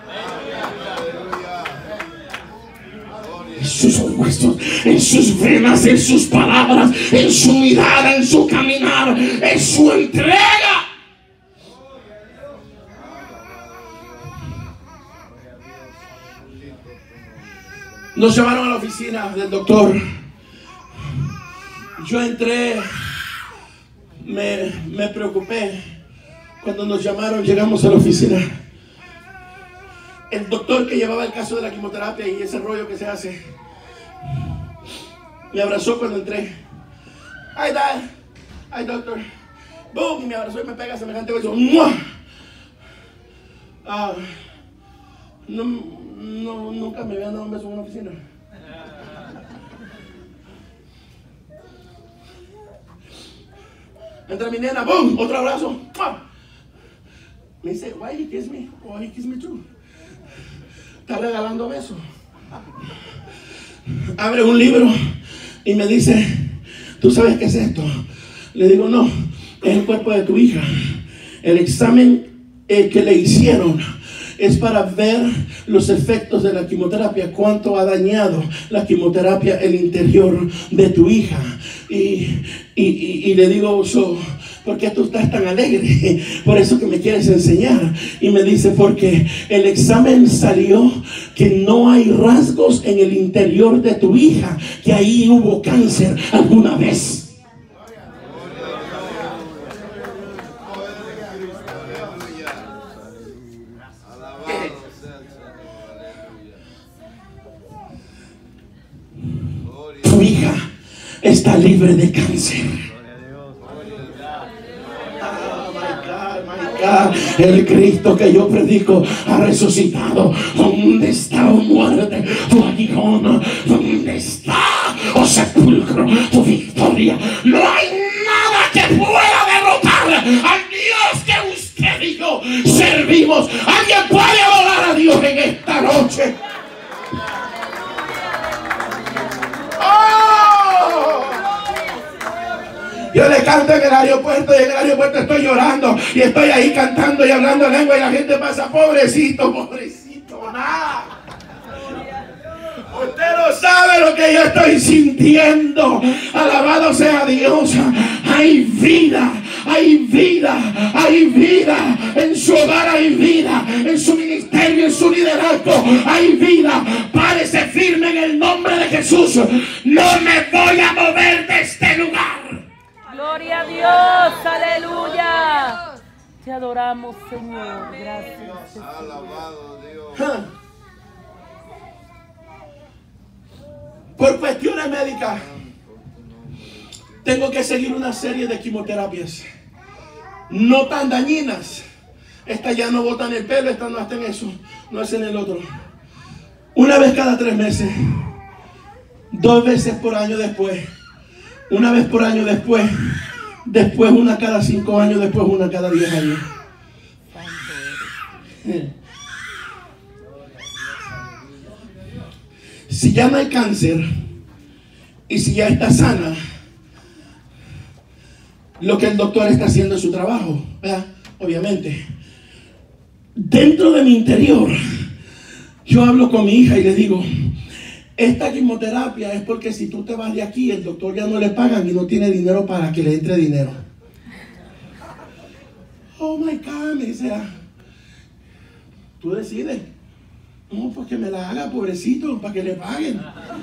En sus huesos, en sus venas, en sus palabras, en su mirada, en su caminar, en su entrega. Nos llevaron a la oficina del doctor. Yo entré, me, me preocupé. Cuando nos llamaron, llegamos a la oficina. El doctor que llevaba el caso de la quimioterapia y ese rollo que se hace, me abrazó cuando entré. Ay, dad, ay, doctor. Boom, y me abrazó y me pega semejante beso. ¡Mua! Ah, no, no, nunca me habían dado un beso en una oficina. Entra mi nena, boom, otro abrazo. ¡Mua! Me dice, why he kiss me? Oh, he kiss me too. Está regalando besos. Abre un libro y me dice, ¿tú sabes qué es esto? Le digo, no, es el cuerpo de tu hija. El examen eh, que le hicieron es para ver los efectos de la quimioterapia, cuánto ha dañado la quimioterapia el interior de tu hija. Y, y, y, y le digo, so, ¿por qué tú estás tan alegre? Por eso que me quieres enseñar. Y me dice, porque el examen salió que no hay rasgos en el interior de tu hija, que ahí hubo cáncer alguna vez. Tu hija está libre de cáncer. El Cristo que yo predico ha resucitado. ¿Dónde está, oh muerte, tu aguijón? ¿Dónde está, oh sepulcro, tu victoria? No hay nada que pueda derrotar al Dios que usted y yo servimos. ¿Alguien puede adorar a Dios en esta noche? Yo le canto en el aeropuerto y en el aeropuerto estoy llorando y estoy ahí cantando y hablando lengua y la gente pasa, pobrecito, pobrecito, nada. Usted no sabe lo que yo estoy sintiendo. Alabado sea Dios. Hay vida, hay vida, hay vida. En su hogar hay vida. En su ministerio, en su liderazgo hay vida. Párese firme en el nombre de Jesús. No me voy a mover de este lugar. Gloria a Dios, aleluya. Te adoramos, Señor. Gracias. Alabado Dios. Por cuestiones médicas, tengo que seguir una serie de quimioterapias. No tan dañinas. Esta ya no botan el pelo, esta no hacen eso, no hacen el otro. Una vez cada tres meses. Dos veces por año después. Una vez por año después, después una cada cinco años, después una cada diez años. si ya no hay cáncer y si ya está sana, lo que el doctor está haciendo es su trabajo, ¿verdad? Obviamente. Dentro de mi interior, yo hablo con mi hija y le digo, esta quimioterapia es porque si tú te vas de aquí, el doctor ya no le pagan y no tiene dinero para que le entre dinero. Oh my God, me dice, tú decides. No, pues que me la haga, pobrecito, para que le paguen.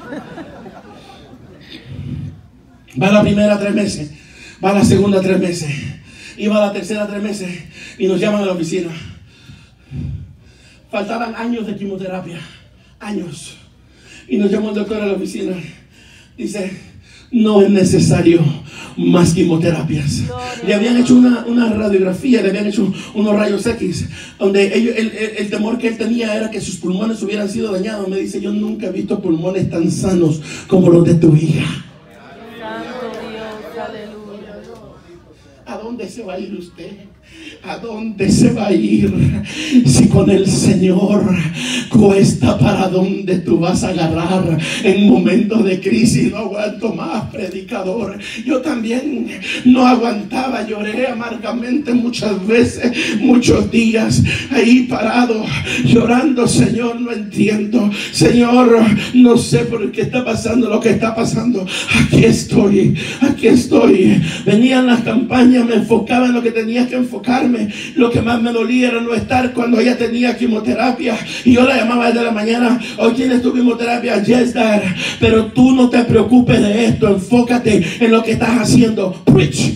Va la primera tres meses, va la segunda tres meses, y va la tercera tres meses, y nos llaman a la oficina. Faltaban años de quimioterapia, años. Y nos llama el doctor a la oficina. Dice, no es necesario más quimioterapias. Le habían hecho una, una radiografía, le habían hecho unos rayos X, donde ellos, el, el, el temor que él tenía era que sus pulmones hubieran sido dañados. Me dice, yo nunca he visto pulmones tan sanos como los de tu hija. Santo Dios, aleluya. ¿A dónde se va a ir usted? ¿A dónde se va a ir? Si con el Señor cuesta, ¿para dónde tú vas a agarrar en momentos de crisis? No aguanto más, predicador. Yo también no aguantaba, lloré amargamente muchas veces, muchos días ahí parado, llorando. Señor, no entiendo. Señor, no sé por qué está pasando lo que está pasando. Aquí estoy, aquí estoy. Venían las campañas, me enfocaba en lo que tenía que enfocarme. Lo que más me dolía era no estar cuando ella tenía quimioterapia. Y yo la llamaba desde la mañana, hoy tienes tu quimioterapia, yes dad, pero tú no te preocupes de esto, enfócate en lo que estás haciendo. Preach.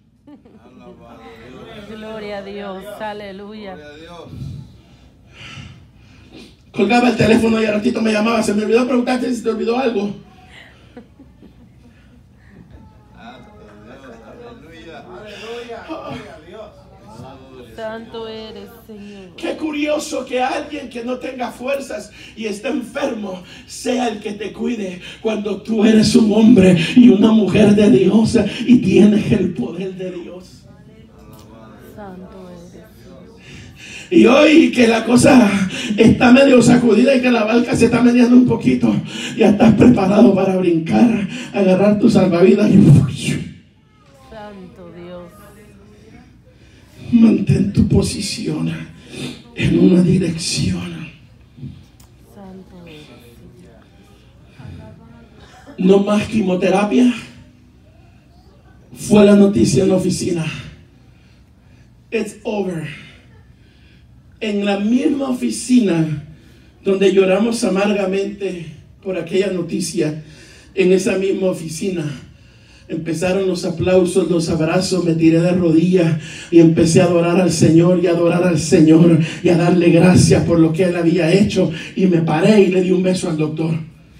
Gloria a Dios, aleluya. Colgaba el teléfono y al ratito me llamaba, se me olvidó preguntarte si te olvidó algo. Santo eres, Señor. Qué curioso que alguien que no tenga fuerzas y esté enfermo sea el que te cuide cuando tú eres un hombre y una mujer de Dios y tienes el poder de Dios. Santo eres. Y hoy que la cosa está medio sacudida y que la barca se está meneando un poquito, ya estás preparado para brincar, agarrar tu salvavidas y... Santo Dios. Mantén tu posición en una dirección. Santo eres. No más quimioterapia. Fue la noticia en la oficina. It's over. En la misma oficina donde lloramos amargamente por aquella noticia, en esa misma oficina empezaron los aplausos, los abrazos, me tiré de rodillas y empecé a adorar al Señor y a adorar al Señor y a darle gracias por lo que Él había hecho. Y me paré y le di un beso al doctor.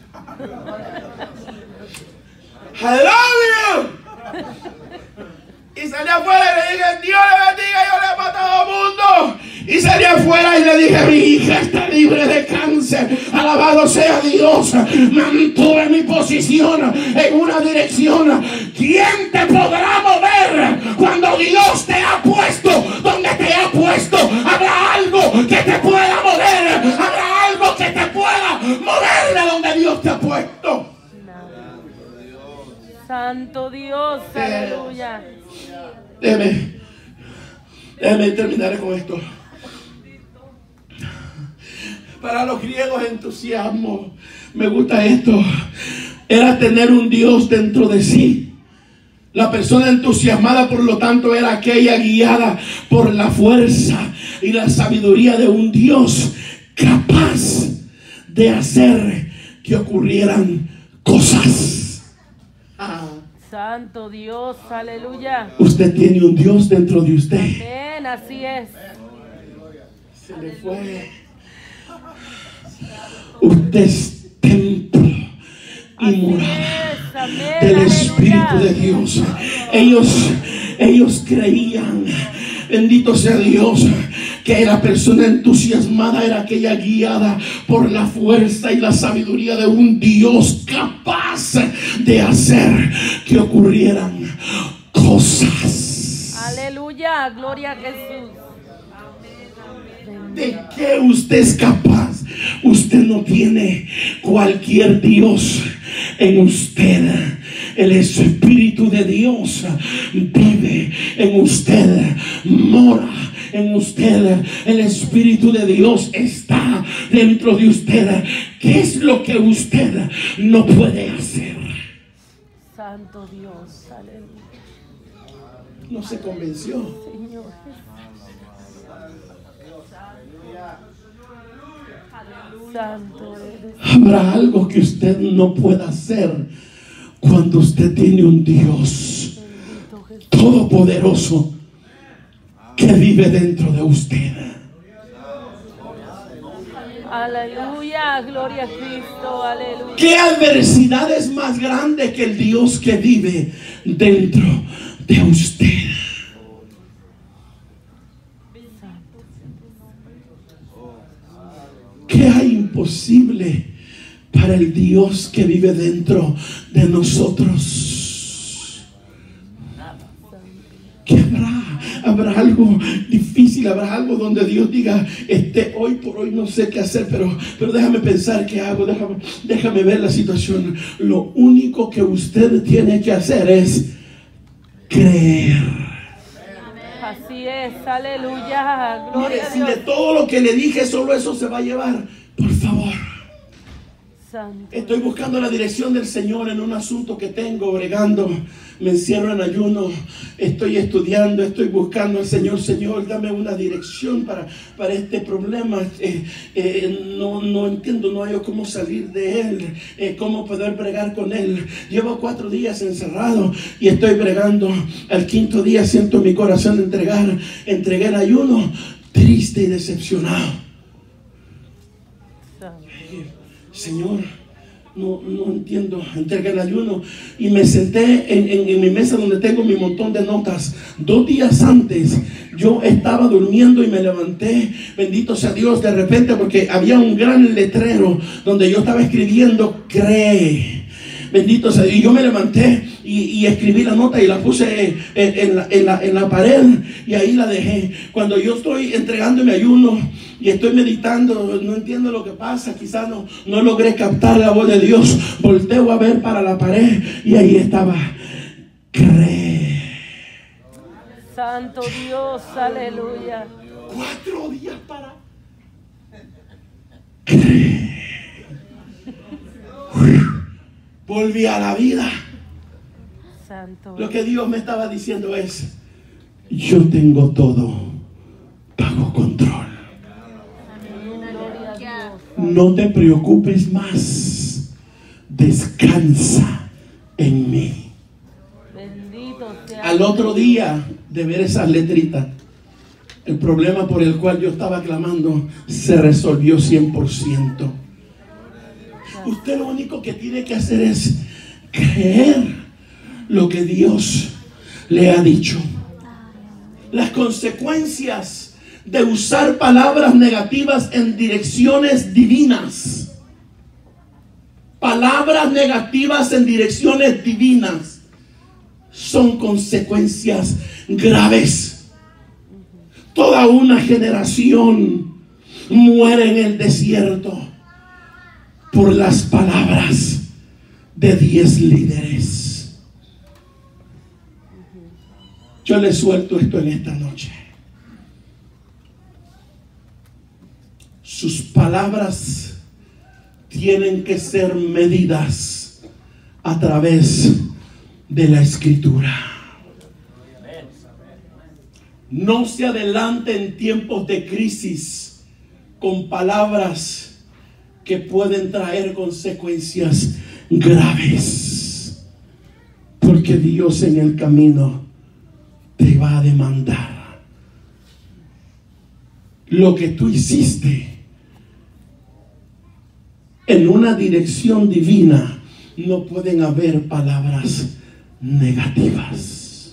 I love you. Y salí afuera y le dije, Dios le bendiga, yo le he matado al mundo. Y salí afuera y le dije, mi hija está libre de cáncer. Alabado sea Dios. Mantuve mi posición en una dirección. ¿Quién te podrá mover cuando Dios te ha puesto donde te ha puesto? ¿Habrá algo que te pueda mover? ¿Habrá algo que te pueda mover de donde Dios te ha puesto? Santo Dios, aleluya. Déjeme, déjeme terminar con esto. Para los griegos, entusiasmo, me gusta esto, era tener un Dios dentro de sí. La persona entusiasmada, por lo tanto, era aquella guiada por la fuerza y la sabiduría de un Dios capaz de hacer que ocurrieran cosas. Ah. Santo Dios, aleluya. Usted tiene un Dios dentro de usted. Amén, así es. Se le fue. Usted es templo y morada del Espíritu de Dios. Ellos, ellos creían, bendito sea Dios, que la persona entusiasmada era aquella guiada por la fuerza y la sabiduría de un Dios capaz de hacer que ocurrieran cosas. Aleluya, gloria a Jesús. ¿De qué usted es capaz? Usted no tiene cualquier Dios en usted. El Espíritu de Dios vive en usted, mora en usted. El Espíritu de Dios está dentro de usted. ¿Qué es lo que usted no puede hacer? Santo Dios, aleluya. No se convenció. Señor. Santo eres. Habrá algo que usted no pueda hacer cuando usted tiene un Dios todopoderoso que vive dentro de usted. Aleluya, gloria a Cristo, aleluya. ¿Qué adversidad es más grande que el Dios que vive dentro de usted? ¿Qué hay imposible para el Dios que vive dentro de nosotros? ¿Qué habrá? Habrá algo difícil, habrá algo donde Dios diga, este, hoy por hoy no sé qué hacer, pero, pero déjame pensar qué hago, déjame, déjame ver la situación. Lo único que usted tiene que hacer es creer. Así es, aleluya, gloria Mire, a si de Dios. todo lo que le dije solo eso se va a llevar, por favor. Santo. Estoy buscando la dirección del Señor en un asunto que tengo, bregando. Me encierro en ayuno. Estoy estudiando, estoy buscando al Señor. Señor, dame una dirección para, para este problema. Eh, eh, no, no entiendo, no hay cómo salir de él, eh, cómo poder bregar con él. Llevo cuatro días encerrado y estoy bregando. Al quinto día siento mi corazón entregar. Entregué el ayuno, triste y decepcionado. Señor, no, no entiendo. Entregué el ayuno y me senté en, en, en mi mesa donde tengo mi montón de notas. Dos días antes yo estaba durmiendo y me levanté, bendito sea Dios, de repente, porque había un gran letrero donde yo estaba escribiendo cree. Bendito sea Dios. Y yo me levanté y, y escribí la nota y la puse en, en, la, en, la, en la pared y ahí la dejé. Cuando yo estoy entregando mi ayuno y estoy meditando, no entiendo lo que pasa, quizás no, no logré captar la voz de Dios, volteo a ver para la pared y ahí estaba, cree. Santo Dios, aleluya. Cuatro días para cree. Volví a la vida. Santo. Lo que Dios me estaba diciendo es, yo tengo todo bajo control. Gloria a Dios. No te preocupes más. Descansa en mí. Bendito sea. Al otro día de ver esas letritas, el problema por el cual yo estaba clamando se resolvió cien por ciento. Usted lo único que tiene que hacer es creer lo que Dios le ha dicho. Las consecuencias de usar palabras negativas en direcciones divinas. Palabras negativas en direcciones divinas son consecuencias graves. Toda una generación muere en el desierto por las palabras de diez líderes. Yo les suelto esto en esta noche. Sus palabras tienen que ser medidas a través de la Escritura. No se adelante en tiempos de crisis con palabras que pueden traer consecuencias graves, porque Dios en el camino te va a demandar. Lo que tú hiciste en una dirección divina, no pueden haber palabras negativas.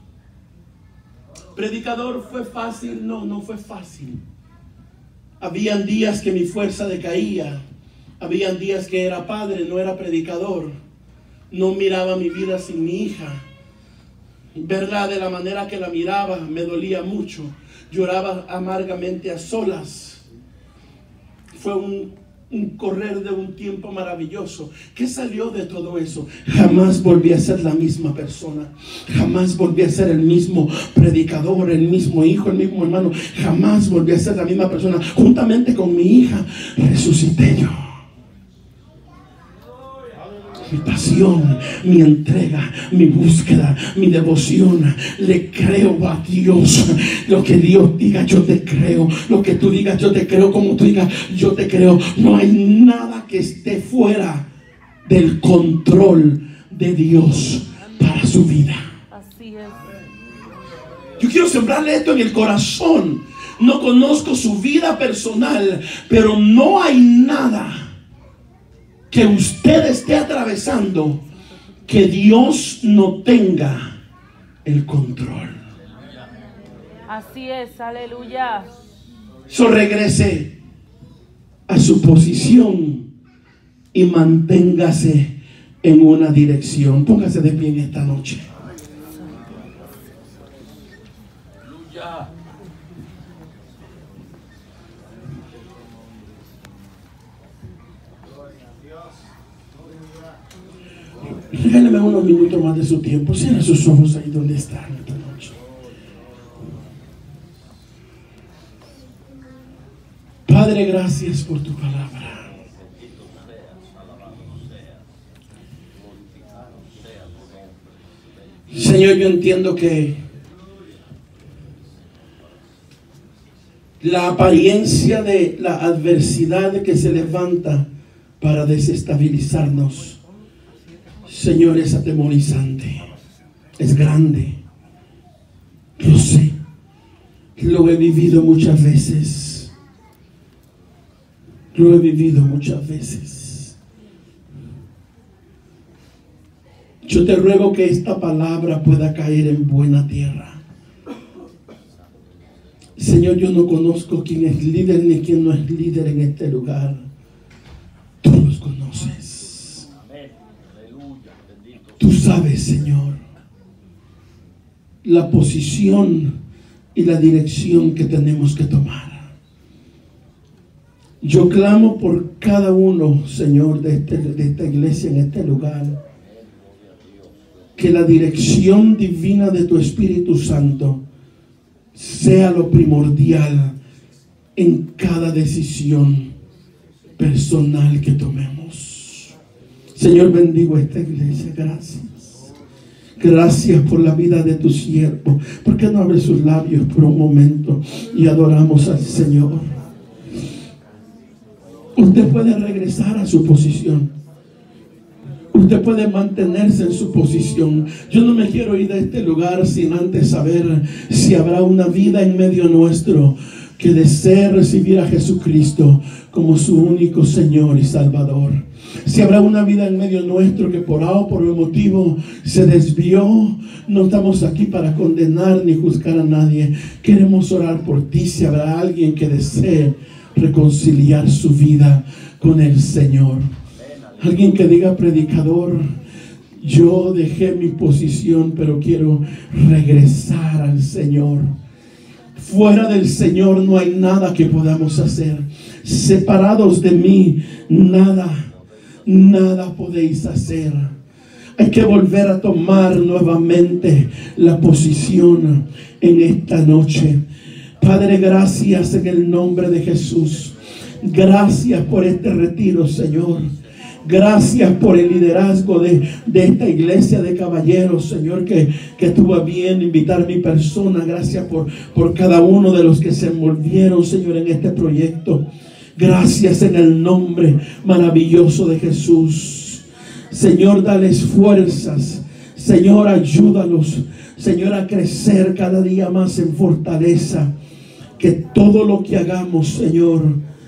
Predicador, ¿fue fácil? No, no fue fácil. Habían días que mi fuerza decaía. Habían días que era padre, no era predicador. No miraba mi vida sin mi hija. Verla de la manera que la miraba me dolía mucho. Lloraba amargamente a solas. fue un, un correr de un tiempo maravilloso. ¿Qué salió de todo eso? Jamás volví a ser la misma persona. Jamás volví a ser el mismo predicador, el mismo hijo, el mismo hermano. Jamás volví a ser la misma persona. Juntamente con mi hija resucité yo. Mi pasión, mi entrega, mi búsqueda, mi devoción. Le creo a Dios. Lo que Dios diga, yo te creo. Lo que tú digas, yo te creo. Como tú digas, yo te creo. No hay nada que esté fuera del control de Dios para su vida. Así es. Yo quiero sembrarle esto en el corazón. No conozco su vida personal, pero no hay nada que usted esté atravesando que Dios no tenga el control. Así es, aleluya. So regrese a su posición y manténgase en una dirección. Póngase de pie en esta noche. Aleluya. Regáleme unos minutos más de su tiempo. Cierra sus ojos ahí donde están esta noche. Padre, gracias por tu palabra. Señor, yo entiendo que la apariencia de la adversidad que se levanta para desestabilizarnos, Señor, es atemorizante, es grande. Lo sé, lo he vivido muchas veces. Lo he vivido muchas veces. Yo te ruego que esta palabra pueda caer en buena tierra. Señor, yo no conozco quién es líder ni quién no es líder en este lugar. Tú los conoces. Tú sabes, Señor, la posición y la dirección que tenemos que tomar. Yo clamo por cada uno, Señor, de, este, de esta iglesia, en este lugar, que la dirección divina de tu Espíritu Santo sea lo primordial en cada decisión personal que tomemos. Señor, bendigo esta iglesia. Gracias. Gracias por la vida de tu siervo. ¿Por qué no abre sus labios por un momento y adoramos al Señor? Usted puede regresar a su posición. Usted puede mantenerse en su posición. Yo no me quiero ir de este lugar sin antes saber si habrá una vida en medio nuestro que desee recibir a Jesucristo como su único Señor y Salvador. Si habrá una vida en medio nuestro que por A o por el motivo se desvió, no estamos aquí para condenar ni juzgar a nadie. Queremos orar por ti. Si habrá alguien que desee reconciliar su vida con el Señor, alguien que diga: predicador, yo dejé mi posición, pero quiero regresar al Señor. Fuera del Señor no hay nada que podamos hacer. Separados de mí, nada, nada podéis hacer. Hay que volver a tomar nuevamente la posición en esta noche. Padre, gracias en el nombre de Jesús. Gracias por este retiro, Señor. Gracias por el liderazgo de, de esta iglesia de caballeros, Señor, que, que tuvo a bien invitar a mi persona. Gracias por, por cada uno de los que se envolvieron, Señor, en este proyecto. Gracias en el nombre maravilloso de Jesús. Señor, dales fuerzas. Señor, ayúdalos, Señor, a crecer cada día más en fortaleza. Que todo lo que hagamos, Señor,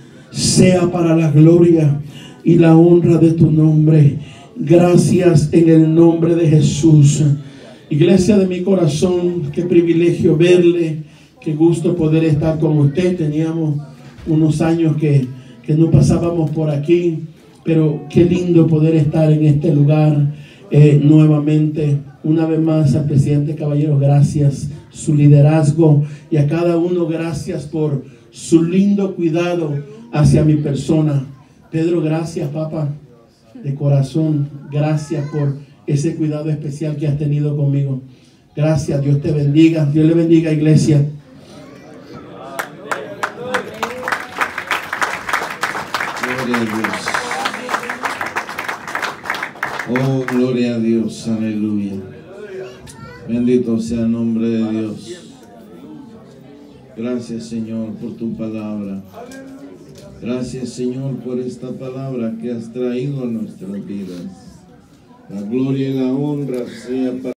sea para la gloria y la honra de tu nombre. Gracias en el nombre de Jesús. Iglesia de mi corazón, qué privilegio verle, qué gusto poder estar con usted. Teníamos unos años que, que no pasábamos por aquí, pero qué lindo poder estar en este lugar eh, nuevamente. Una vez más al presidente Caballero, gracias, su liderazgo, y a cada uno gracias por su lindo cuidado hacia mi persona. Pedro, gracias, papá, de corazón. Gracias por ese cuidado especial que has tenido conmigo. Gracias, Dios te bendiga. Dios le bendiga, iglesia. Gloria a Dios. Oh, gloria a Dios, aleluya. Bendito sea el nombre de Dios. Gracias, Señor, por tu palabra. Gracias, Señor, por esta palabra que has traído a nuestras vidas. La gloria y la honra sea para